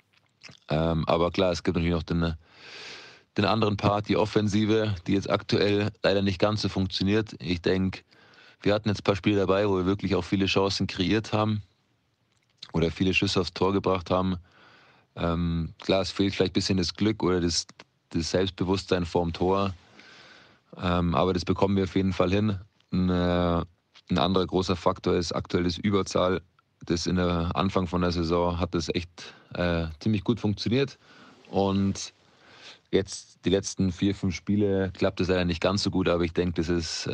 Aber klar, es gibt natürlich noch den anderen Part, die Offensive, die jetzt aktuell leider nicht ganz so funktioniert. Ich denke, wir hatten jetzt ein paar Spiele dabei, wo wir wirklich auch viele Chancen kreiert haben oder viele Schüsse aufs Tor gebracht haben. Klar, es fehlt vielleicht ein bisschen das Glück oder das Selbstbewusstsein vorm Tor. Aber das bekommen wir auf jeden Fall hin. Ein anderer großer Faktor ist aktuell das Überzahl. Das in der Anfang von der Saison hat das echt ziemlich gut funktioniert. Und jetzt die letzten 4, 5 Spiele klappt das leider nicht ganz so gut. Aber ich denke, das ist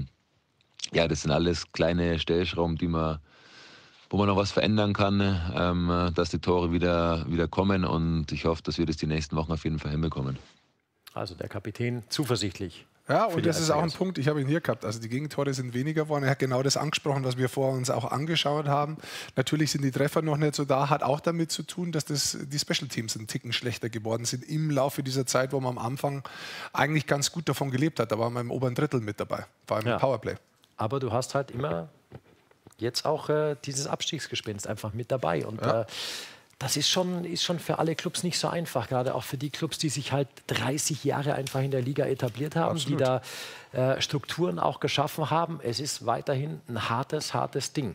das sind alles kleine Stellschrauben, wo man noch was verändern kann, dass die Tore wieder kommen. Und ich hoffe, dass wir das die nächsten Wochen auf jeden Fall hinbekommen. Also der Kapitän zuversichtlich. Ja, und das ist auch ein Punkt, ich habe ihn hier gehabt. Also die Gegentore sind weniger geworden. Er hat genau das angesprochen, was wir vorher uns auch angeschaut haben. Natürlich sind die Treffer noch nicht so da. Hat auch damit zu tun, dass die Special Teams ein Ticken schlechter geworden sind im Laufe dieser Zeit, wo man am Anfang eigentlich ganz gut davon gelebt hat. Da waren wir im oberen Drittel mit dabei, vor allem im Powerplay. Aber du hast halt immer jetzt auch dieses Abstiegsgespenst einfach mit dabei. Und das ist schon für alle Clubs nicht so einfach, gerade auch für die Clubs, die sich halt 30 Jahre einfach in der Liga etabliert haben, Absolut. Die da Strukturen auch geschaffen haben. Es ist weiterhin ein hartes Ding.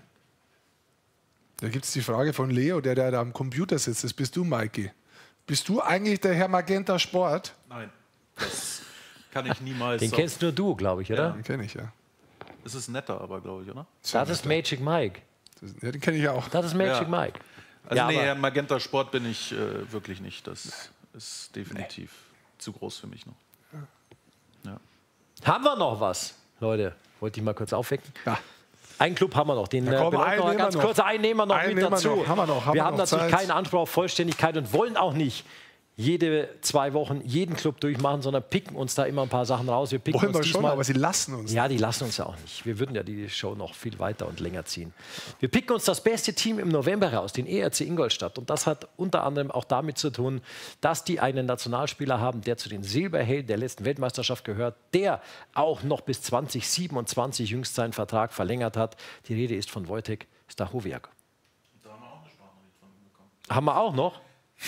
Da gibt es die Frage von Leo, der da am Computer sitzt. Das bist du, Maiki. Bist du eigentlich der Herr Magenta Sport? Nein, das kann ich niemals. Den kennst nur du, glaube ich, oder? Ja, den kenne ich, ja. Es ist netter, aber glaube ich, oder? Das ist Magic Mike. Ja, den kenne ich auch. Das ist Magic Mike. Also nee, Magenta Sport bin ich wirklich nicht. Das ist definitiv zu groß für mich noch. Ja. Haben wir noch was, Leute? Wollte ich mal kurz aufwecken. Ja. Einen Club haben wir noch, den noch ganz kurz. Einen nehmen wir noch mit dazu. Wir haben natürlich keinen Anspruch auf Vollständigkeit und wollen auch nicht jede 2 Wochen jeden Club durchmachen, sondern picken uns da immer ein paar Sachen raus. Wir picken wollen uns wir schon, aber sie lassen uns. Ja, die lassen uns ja auch nicht. Wir würden ja die Show noch viel weiter und länger ziehen. Wir picken uns das beste Team im November raus, den ERC Ingolstadt. Und das hat unter anderem auch damit zu tun, dass die einen Nationalspieler haben, der zu den Silberhelden der letzten Weltmeisterschaft gehört, der auch noch bis 2027 jüngst seinen Vertrag verlängert hat. Die Rede ist von Wojtek Stachowiak. Da haben wir auch eine Sprachnachricht von ihm bekommen. Haben wir auch noch?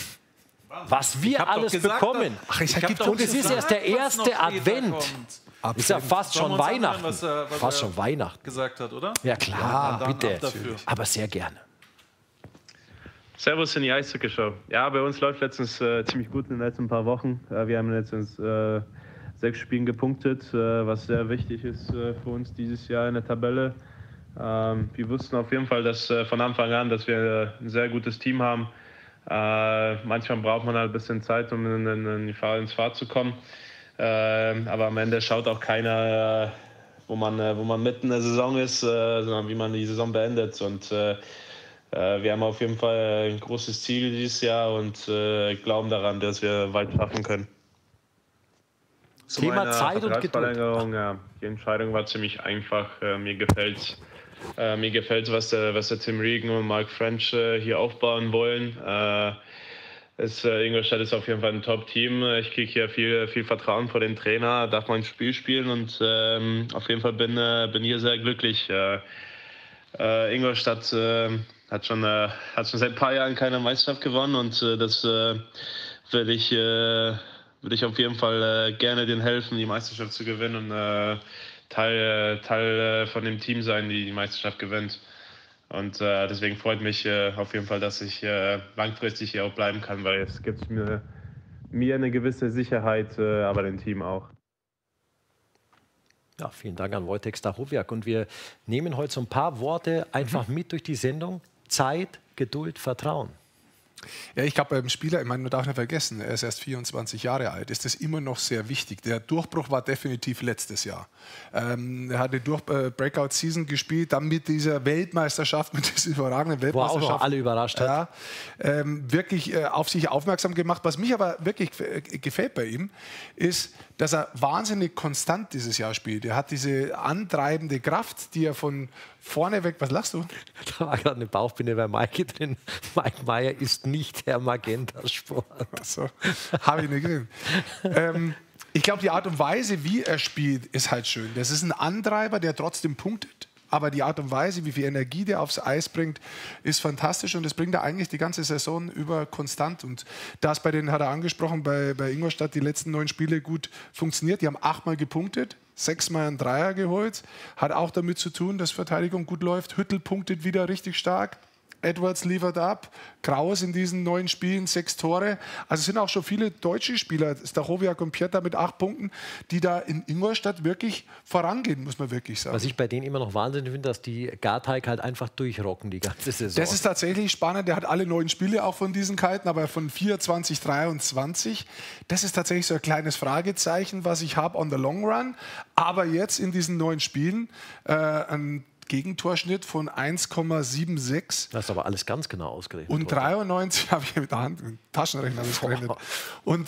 Was wir alles bekommen. Und es ist erst der erste Advent. Ist ja fast schon Weihnachten. Fast schon Weihnachten. Gesagt hat, oder? Ja klar, bitte. Aber sehr gerne. Servus in die Eishockey-Show. Ja, bei uns läuft letztens ziemlich gut in den letzten paar Wochen. Wir haben letztens 6 Spielen gepunktet, was sehr wichtig ist für uns dieses Jahr in der Tabelle. Wir wussten auf jeden Fall, dass von Anfang an, dass wir ein sehr gutes Team haben. Manchmal braucht man halt ein bisschen Zeit, um ins Fahrt zu kommen. Aber am Ende schaut auch keiner, wo man mitten in der Saison ist, sondern wie man die Saison beendet. Und wir haben auf jeden Fall ein großes Ziel dieses Jahr und glauben daran, dass wir weit schaffen können. Thema Zeit und Geduld. Ja, die Entscheidung war ziemlich einfach. Mir gefällt was der Tim Regan und Mark French hier aufbauen wollen. Ingolstadt ist auf jeden Fall ein Top-Team. Ich kriege hier viel Vertrauen vor den Trainer, darf mein Spiel spielen und auf jeden Fall bin hier sehr glücklich. Ingolstadt hat schon seit ein paar Jahren keine Meisterschaft gewonnen und das würde ich auf jeden Fall gerne denen helfen, die Meisterschaft zu gewinnen und Teil von dem Team sein, die Meisterschaft gewinnt. Und deswegen freut mich auf jeden Fall, dass ich langfristig hier auch bleiben kann, weil es gibt mir eine gewisse Sicherheit, aber dem Team auch. Ja, vielen Dank an Wojtek Stachowiak. Und wir nehmen heute so ein paar Worte einfach mit durch die Sendung. Zeit, Geduld, Vertrauen. Ja, ich glaube, beim Spieler, ich meine, man darf nicht vergessen, er ist erst 24 Jahre alt, ist das immer noch sehr wichtig. Der Durchbruch war definitiv letztes Jahr. Er hat die Breakout-Season gespielt, dann mit dieser Weltmeisterschaft, mit dieser überragenden Weltmeisterschaft. Wo auch noch alle überrascht hat. Ja, wirklich auf sich aufmerksam gemacht. Was mich aber wirklich gefällt bei ihm, ist, dass er wahnsinnig konstant dieses Jahr spielt. Er hat diese antreibende Kraft, die er von vorne weg... Was lachst du? Da war gerade eine Bauchbinde bei Maike drin. Mike Meier ist nicht Herr Magenta-Sport. So, habe ich nicht gesehen. Ich glaube, die Art und Weise, wie er spielt, ist halt schön. Das ist ein Antreiber, der trotzdem punktet. Aber die Art und Weise, wie viel Energie der aufs Eis bringt, ist fantastisch. Und das bringt er eigentlich die ganze Saison über konstant. Und das bei denen, hat er angesprochen, bei Ingolstadt die letzten 9 Spiele gut funktioniert. Die haben 8-mal gepunktet, 6-mal einen Dreier geholt. Hat auch damit zu tun, dass Verteidigung gut läuft. Hüttel punktet wieder richtig stark. Edwards liefert ab, Kraus in diesen 9 Spielen 6 Tore. Also es sind auch schon viele deutsche Spieler, Stachowiak und Pieter mit 8 Punkten, die da in Ingolstadt wirklich vorangehen, muss man wirklich sagen. Was ich bei denen immer noch wahnsinnig finde, dass die Garteig halt einfach durchrocken die ganze Saison. Das ist tatsächlich spannend. Der hat alle 9 Spiele auch von diesen Kalten, aber von 24, 23. Das ist tatsächlich so ein kleines Fragezeichen, was ich habe on the long run. Aber jetzt in diesen 9 Spielen ein Gegentorschnitt von 1,76. Das ist aber alles ganz genau ausgerechnet. Und 93, habe ich mit der Hand, mit Taschenrechner ausgerechnet. Und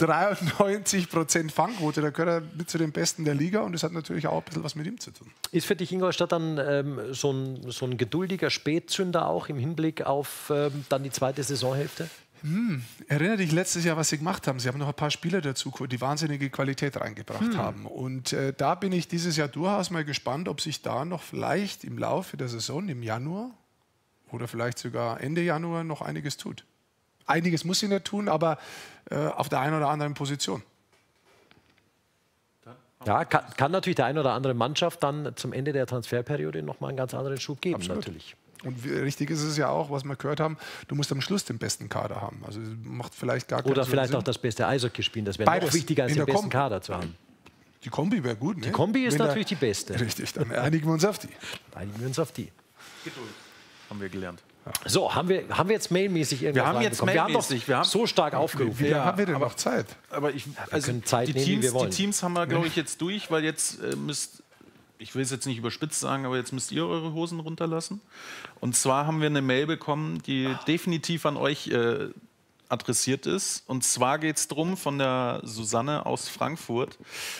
93% Fangquote, da gehört er mit zu den Besten der Liga und das hat natürlich auch ein bisschen was mit ihm zu tun. Ist für dich Ingolstadt dann so ein geduldiger Spätzünder auch im Hinblick auf dann die zweite Saisonhälfte? Erinnere dich letztes Jahr, was sie gemacht haben. Sie haben noch ein paar Spieler dazu, die wahnsinnige Qualität reingebracht haben. Und da bin ich dieses Jahr durchaus mal gespannt, ob sich da noch vielleicht im Laufe der Saison, im Januar oder vielleicht sogar Ende Januar noch einiges tut. Einiges muss sie nicht tun, aber auf der einen oder anderen Position. Ja, kann natürlich der eine oder andere Mannschaft dann zum Ende der Transferperiode noch mal einen ganz anderen Schub geben. Absolut. Natürlich. Und richtig ist es ja auch, was wir gehört haben, du musst am Schluss den besten Kader haben. Also macht vielleicht gar keinen Oder vielleicht Sinn. auch das beste Eishockey spielen. Das wäre noch wichtiger, als den besten Kader zu haben. Die Kombi wäre gut, ne? Die Kombi ist natürlich die beste. Richtig, dann einigen wir uns auf die. Einigen wir uns auf die. Geduld, haben wir gelernt. So, haben wir jetzt mailmäßig irgendwas Wir haben jetzt mailmäßig. Wir haben so stark aufgerufen. Wie lange haben wir denn noch Zeit? Aber wir können Zeit nehmen, wie wir wollen. Die Teams haben wir, glaube ich, jetzt durch, weil jetzt ich will es jetzt nicht überspitzt sagen, aber jetzt müsst ihr eure Hosen runterlassen. Und zwar haben wir eine Mail bekommen, die definitiv an euch adressiert ist. Und zwar geht es darum, von der Susanne aus Frankfurt,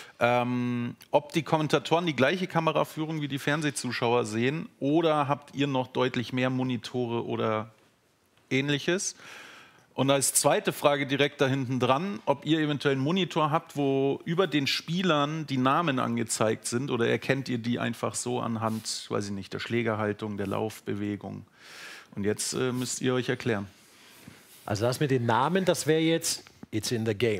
ob die Kommentatoren die gleiche Kameraführung wie die Fernsehzuschauer sehen oder habt ihr noch deutlich mehr Monitore oder Ähnliches? Und als zweite Frage direkt da hinten dran, ob ihr eventuell einen Monitor habt, wo über den Spielern die Namen angezeigt sind oder erkennt ihr die einfach so anhand, weiß ich nicht, der Schlägerhaltung, der Laufbewegung. Und jetzt müsst ihr euch erklären. Also das mit den Namen, das wäre jetzt it's in the game.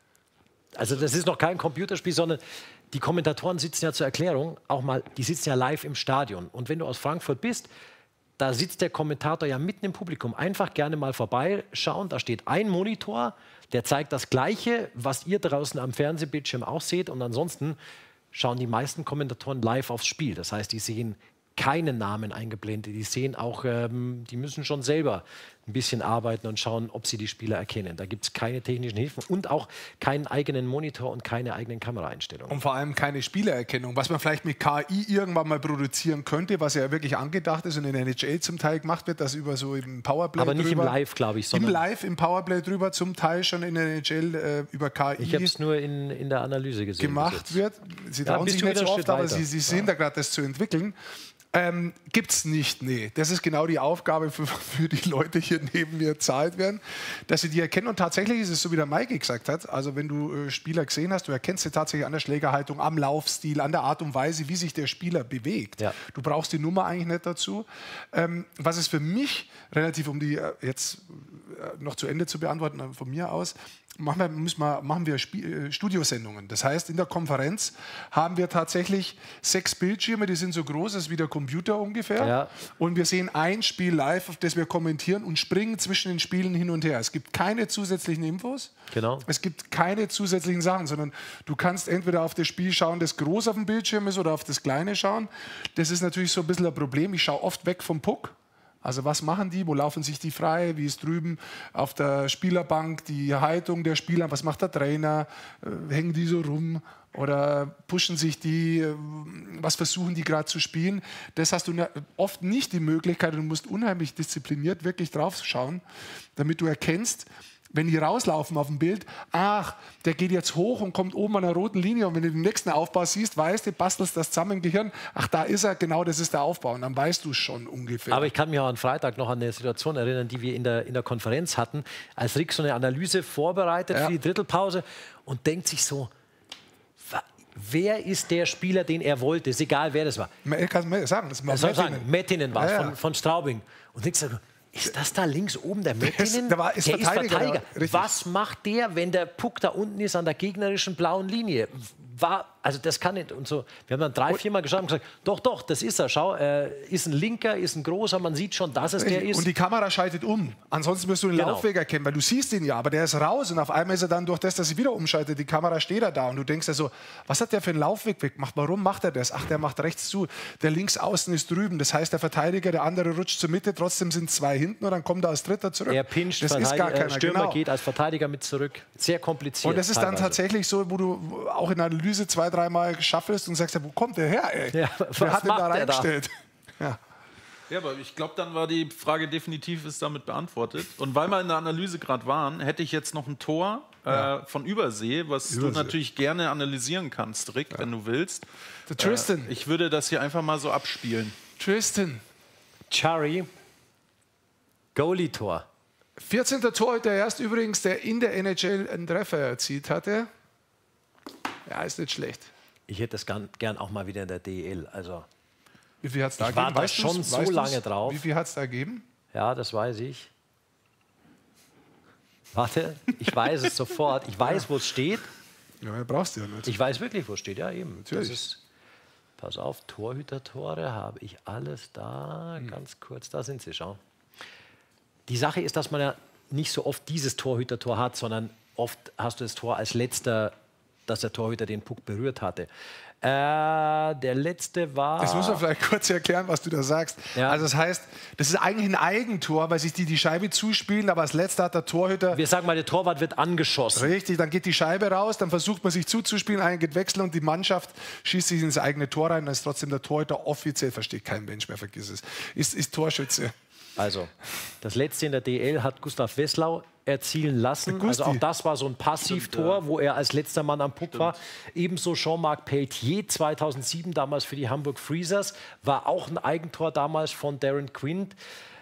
Also das ist noch kein Computerspiel, sondern die Kommentatoren sitzen ja zur Erklärung auch mal, die sitzen ja live im Stadion. Und wenn du aus Frankfurt bist, da sitzt der Kommentator ja mitten im Publikum. Einfach gerne mal vorbeischauen. Da steht ein Monitor, der zeigt das Gleiche, was ihr draußen am Fernsehbildschirm auch seht. Und ansonsten schauen die meisten Kommentatoren live aufs Spiel. Das heißt, die sehen keinen Namen eingeblendet. Die sehen auch, die müssen schon selber ein bisschen arbeiten und schauen, ob sie die Spieler erkennen. Da gibt es keine technischen Hilfen und auch keinen eigenen Monitor und keine eigenen Kameraeinstellungen. Und vor allem keine Spielererkennung, was man vielleicht mit KI irgendwann mal produzieren könnte, was ja wirklich angedacht ist und in der NHL zum Teil gemacht wird, das über so im Powerplay aber nicht drüber, im Live, glaube ich, sondern im Live, im Powerplay drüber, zum Teil schon in der NHL über KI. Ich habe es nur in der Analyse gesehen. Gemacht wird. Sie trauen sich nicht so oft, aber sie sind da gerade, das zu entwickeln. Gibt es nicht, nee. Das ist genau die Aufgabe für die Leute hier neben mir zahlt werden, dass sie die erkennen. Und tatsächlich ist es so, wie der Maike gesagt hat, also wenn du Spieler gesehen hast, du erkennst sie tatsächlich an der Schlägerhaltung, am Laufstil, an der Art und Weise, wie sich der Spieler bewegt. Ja. Du brauchst die Nummer eigentlich nicht dazu. Was ist für mich relativ, um die jetzt noch zu Ende zu beantworten, von mir aus, machen wir Studiosendungen. Das heißt, in der Konferenz haben wir tatsächlich 6 Bildschirme, die sind so groß als wie der Computer ungefähr. Ja. Und wir sehen ein Spiel live, auf das wir kommentieren und springen zwischen den Spielen hin und her. Es gibt keine zusätzlichen Infos. Genau. Es gibt keine zusätzlichen Sachen, sondern du kannst entweder auf das Spiel schauen, das groß auf dem Bildschirm ist, oder auf das kleine schauen. Das ist natürlich so ein bisschen ein Problem. Ich schaue oft weg vom Puck. Also was machen die? Wo laufen sich die frei? Wie ist drüben auf der Spielerbank die Haltung der Spieler? Was macht der Trainer? Hängen die so rum? Oder pushen sich die? Was versuchen die gerade zu spielen? Das hast du oft nicht die Möglichkeit. Du musst unheimlich diszipliniert wirklich drauf schauen, damit du erkennst, wenn die rauslaufen auf dem Bild, ach, der geht jetzt hoch und kommt oben an der roten Linie. Und wenn du den nächsten Aufbau siehst, weißt du, bastelst das zusammen im Gehirn, ach, da ist er, genau, das ist der Aufbau. Und dann weißt du es schon ungefähr. Aber ich kann mich auch am Freitag noch an eine Situation erinnern, die wir in der Konferenz hatten, als Rick so eine Analyse vorbereitet für die Drittelpause und denkt sich so, wer ist der Spieler, den er wollte? Ist egal, wer das war. Kannst du sagen, das war Mettinen war es, von Straubing. Und denkst du, ist das da links oben der Mettinen? Der ist Verteidiger. Was macht der, wenn der Puck da unten ist an der gegnerischen blauen Linie? Also das kann nicht. Und so. Wir haben dann 3-4 Mal geschaut und gesagt, doch, das ist er. Schau, ist ein Linker, ist ein großer, man sieht schon, dass es der ist. Und die Kamera schaltet um. Ansonsten wirst du den Laufweg erkennen, weil du siehst ihn ja, aber der ist raus. Und auf einmal ist er dann durch das, dass sie wieder umschaltet, die Kamera steht da. Und du denkst ja so, was hat der für einen Laufweg gemacht? Warum macht er das? Ach, der macht rechts zu. Der links außen ist drüben. Das heißt, der Verteidiger, der andere rutscht zur Mitte, trotzdem sind 2 hinten und dann kommt er als Dritter zurück. Er pinscht, das ist gar keiner. Stürmer geht als Verteidiger mit zurück. Sehr kompliziert. Und das ist dann tatsächlich so, wo du auch in der Analyse 2-3 Mal schaffelst und sagst, ja, wo kommt der her, ey? Ja, wer hat den da reingestellt? Ja, aber ich glaube, dann war die Frage definitiv ist damit beantwortet. Und weil wir in der Analyse gerade waren, hätte ich jetzt noch ein Tor von Übersee, was du natürlich gerne analysieren kannst, Rick, wenn du willst. Der Tristan. Ich würde das hier einfach mal so abspielen. Tristan. Chari. Goalie-Tor. 14. Torhüter erst übrigens, der in der NHL einen Treffer erzielt hatte. Ja, ist nicht schlecht. Ich hätte das gern auch mal wieder in der DEL. Also, wie viel hat es da gegeben? War da schon so lange drauf. Wie viel hat es da gegeben? Ja, das weiß ich. Warte, ich weiß es sofort. Ich weiß, wo es steht. Ja, brauchst du ja nicht. Ich weiß wirklich, wo es steht. Ja, eben. Natürlich. Das ist, pass auf, Torhüter-Tore habe ich alles da. Ganz kurz, da sind sie, schau. Die Sache ist, dass man ja nicht so oft dieses Torhüter-Tor hat, sondern oft hast du das Tor als letzter, dass der Torhüter den Puck berührt hatte. Der letzte war... Das muss man vielleicht kurz erklären, was du da sagst. Ja. Also das heißt, das ist eigentlich ein Eigentor, weil sich die Scheibe zuspielen, aber als letzter hat der Torhüter... Wir sagen mal, der Torwart wird angeschossen. Richtig, dann geht die Scheibe raus, dann versucht man sich zuzuspielen, einer geht wechseln und die Mannschaft schießt sich ins eigene Tor rein, dann ist trotzdem der Torhüter offiziell, versteht kein Mensch mehr, vergiss es, ist Torschütze. Also, das letzte in der DL hat Gustav Wesslau erzielen lassen. Also auch das war so ein Passivtor, wo er als letzter Mann am Puck war. Ebenso Jean-Marc Pelletier 2007 damals für die Hamburg Freezers. War auch ein Eigentor damals von Darren Quint.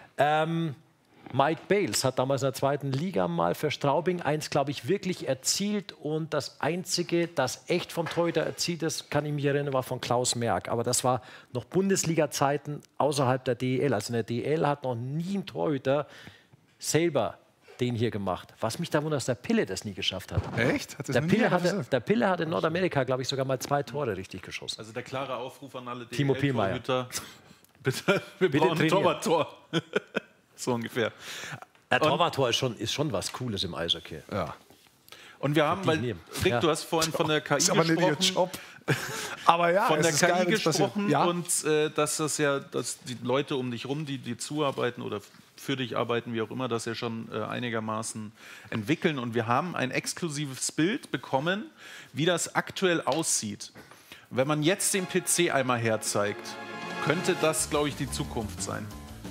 Mike Bales hat damals in der 2. Liga mal für Straubing eins, glaube ich, wirklich erzielt. Und das Einzige, das echt vom Torhüter erzielt ist, kann ich mich erinnern, war von Klaus Merck. Aber das war noch Bundesliga-Zeiten außerhalb der DEL. Also in der DEL hat noch nie ein Torhüter selber den hier gemacht. Was mich da wundert, dass der Pille das nie geschafft hat. Echt? Der Pille hat in Nordamerika, glaube ich, sogar mal 2 Tore richtig geschossen. Also der klare Aufruf an alle Timo Pielmeier. Bitte, wir brauchen ein Torwarttor. So ungefähr. Der Torwarttor ist schon was Cooles im Eishockey. Ja. Und wir haben, weil, Rick, du hast vorhin von der KI ist aber gesprochen. Nicht ihr Job. Aber ja, von der es ist KI geil, gesprochen ja? und dass die Leute um dich rum, die dir zuarbeiten oder für dich arbeiten, wie auch immer, das ja schon einigermaßen entwickeln. Und wir haben ein exklusives Bild bekommen, wie das aktuell aussieht. Wenn man jetzt den PC einmal herzeigt, könnte das, glaube ich, die Zukunft sein.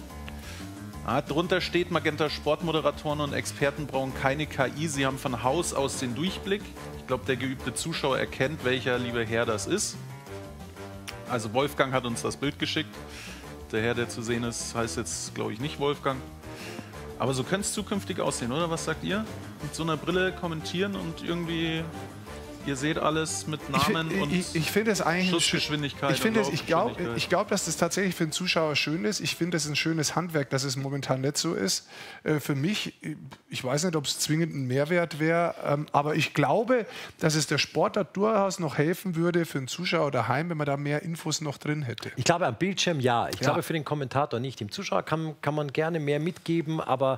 Drunter steht, Magenta Sportmoderatoren und Experten brauchen keine KI. Sie haben von Haus aus den Durchblick. Ich glaube, der geübte Zuschauer erkennt, welcher liebe Herr das ist. Also Wolfgang hat uns das Bild geschickt. Der Herr, der zu sehen ist, heißt jetzt, glaube ich, nicht Wolfgang. Aber so könnte es zukünftig aussehen, oder? Was sagt ihr? Mit so einer Brille kommentieren und irgendwie... Ihr seht alles mit Namen und ich finde es eigentlich Schussgeschwindigkeit. Ich glaube, dass das tatsächlich für den Zuschauer schön ist. Ich finde es ein schönes Handwerk, dass es momentan nicht so ist. Für mich, ich weiß nicht, ob es zwingend ein Mehrwert wäre, aber ich glaube, dass es der Sportart durchaus noch helfen würde für den Zuschauer daheim, wenn man da mehr Infos noch drin hätte. Ich glaube, am Bildschirm ja. Ich glaube, für den Kommentator nicht. Dem Zuschauer kann man gerne mehr mitgeben, aber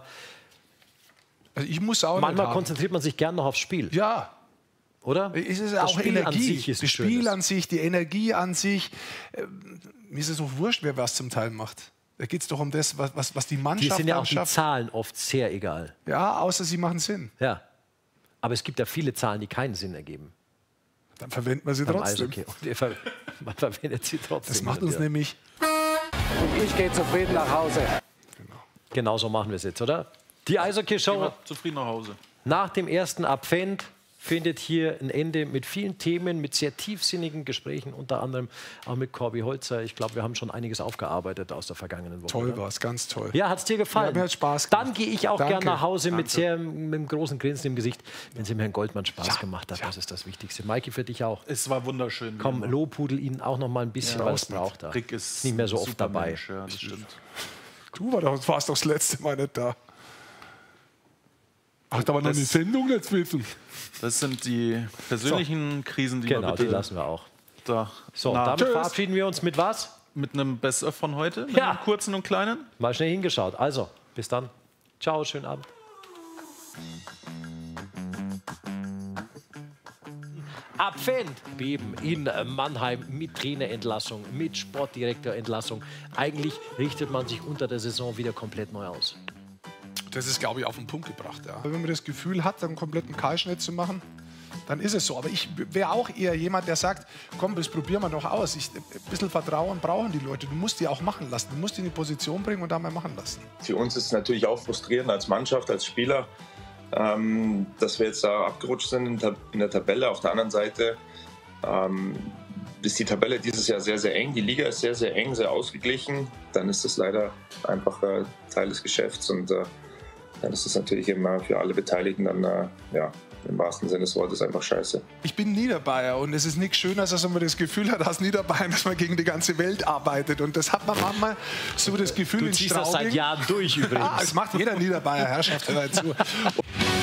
also ich muss auch manchmal konzentriert man sich gerne noch aufs Spiel. Ja. Oder? Es ist das auch Spiel Energie. An sich ist das Spiel an sich, die Energie an sich. Mir ist es so wurscht, wer was zum Teil macht. Da geht es doch um das, was die Mannschaft Die sind ja auch die schafft. Zahlen oft sehr egal. Ja, außer sie machen Sinn. Ja. Aber es gibt ja viele Zahlen, die keinen Sinn ergeben. Dann verwenden wir sie trotzdem. Man verwendet sie trotzdem. Das macht uns nämlich... Und ich gehe zufrieden nach Hause. Genau so machen wir es jetzt, oder? Die Eishockey-Show zufrieden nach Hause. Nach dem ersten Advent findet hier ein Ende mit vielen Themen, mit sehr tiefsinnigen Gesprächen, unter anderem auch mit Corby Holzer. Ich glaube, wir haben schon einiges aufgearbeitet aus der vergangenen Woche. Toll war es, ganz toll. Ja, hat es dir gefallen? Ja, mir hat Spaß gemacht. Dann gehe ich auch Danke. gern nach Hause mit einem großen Grinsen im Gesicht, wenn es dem Herrn Goldmann Spaß gemacht hat. Das ist das Wichtigste. Maiki, für dich auch. Es war wunderschön. Komm, Lobhudel ihn auch noch mal ein bisschen, Ja, was braucht er. Rick ist nicht mehr so oft super dabei. Mensch, ja, das stimmt. Du warst doch das letzte Mal nicht da. Ach, da war noch eine Sendung dazwischen. Das sind die persönlichen Krisen, die wir Genau, bitte die lassen wir auch. Da So, damit verabschieden wir uns mit was? Mit einem Best-of von heute, mit Ja. einem kurzen und kleinen. Mal schnell hingeschaut. Also, bis dann. Ciao, schönen Abend. Advent, Beben in Mannheim mit Trainerentlassung, mit Sportdirektorentlassung. Eigentlich richtet man sich unter der Saison wieder komplett neu aus. Das ist, glaube ich, auf den Punkt gebracht. Ja. Wenn man das Gefühl hat, einen kompletten Kahlschnitt zu machen, dann ist es so. Aber ich wäre auch eher jemand, der sagt, komm, das probieren wir noch aus. Ein bisschen Vertrauen brauchen die Leute. Du musst die auch machen lassen. Du musst die in die Position bringen und dann mal machen lassen. Für uns ist es natürlich auch frustrierend als Mannschaft, als Spieler, dass wir jetzt da abgerutscht sind in der Tabelle. Auf der anderen Seite ist die Tabelle dieses Jahr sehr, sehr eng. Die Liga ist sehr, sehr eng, sehr ausgeglichen. Dann ist das leider einfach Teil des Geschäfts. Und dann ist es natürlich immer für alle Beteiligten dann, ja, im wahrsten Sinne des Wortes einfach scheiße. Ich bin Niederbayer und es ist nichts Schöneres, als wenn man das Gefühl hat, als Niederbayern, dass man gegen die ganze Welt arbeitet. Und das hat man manchmal so das Gefühl Du in ziehst das Straubing. seit Jahren durch übrigens. Ah, das macht jeder Niederbayer, Herrschaft, hör zu.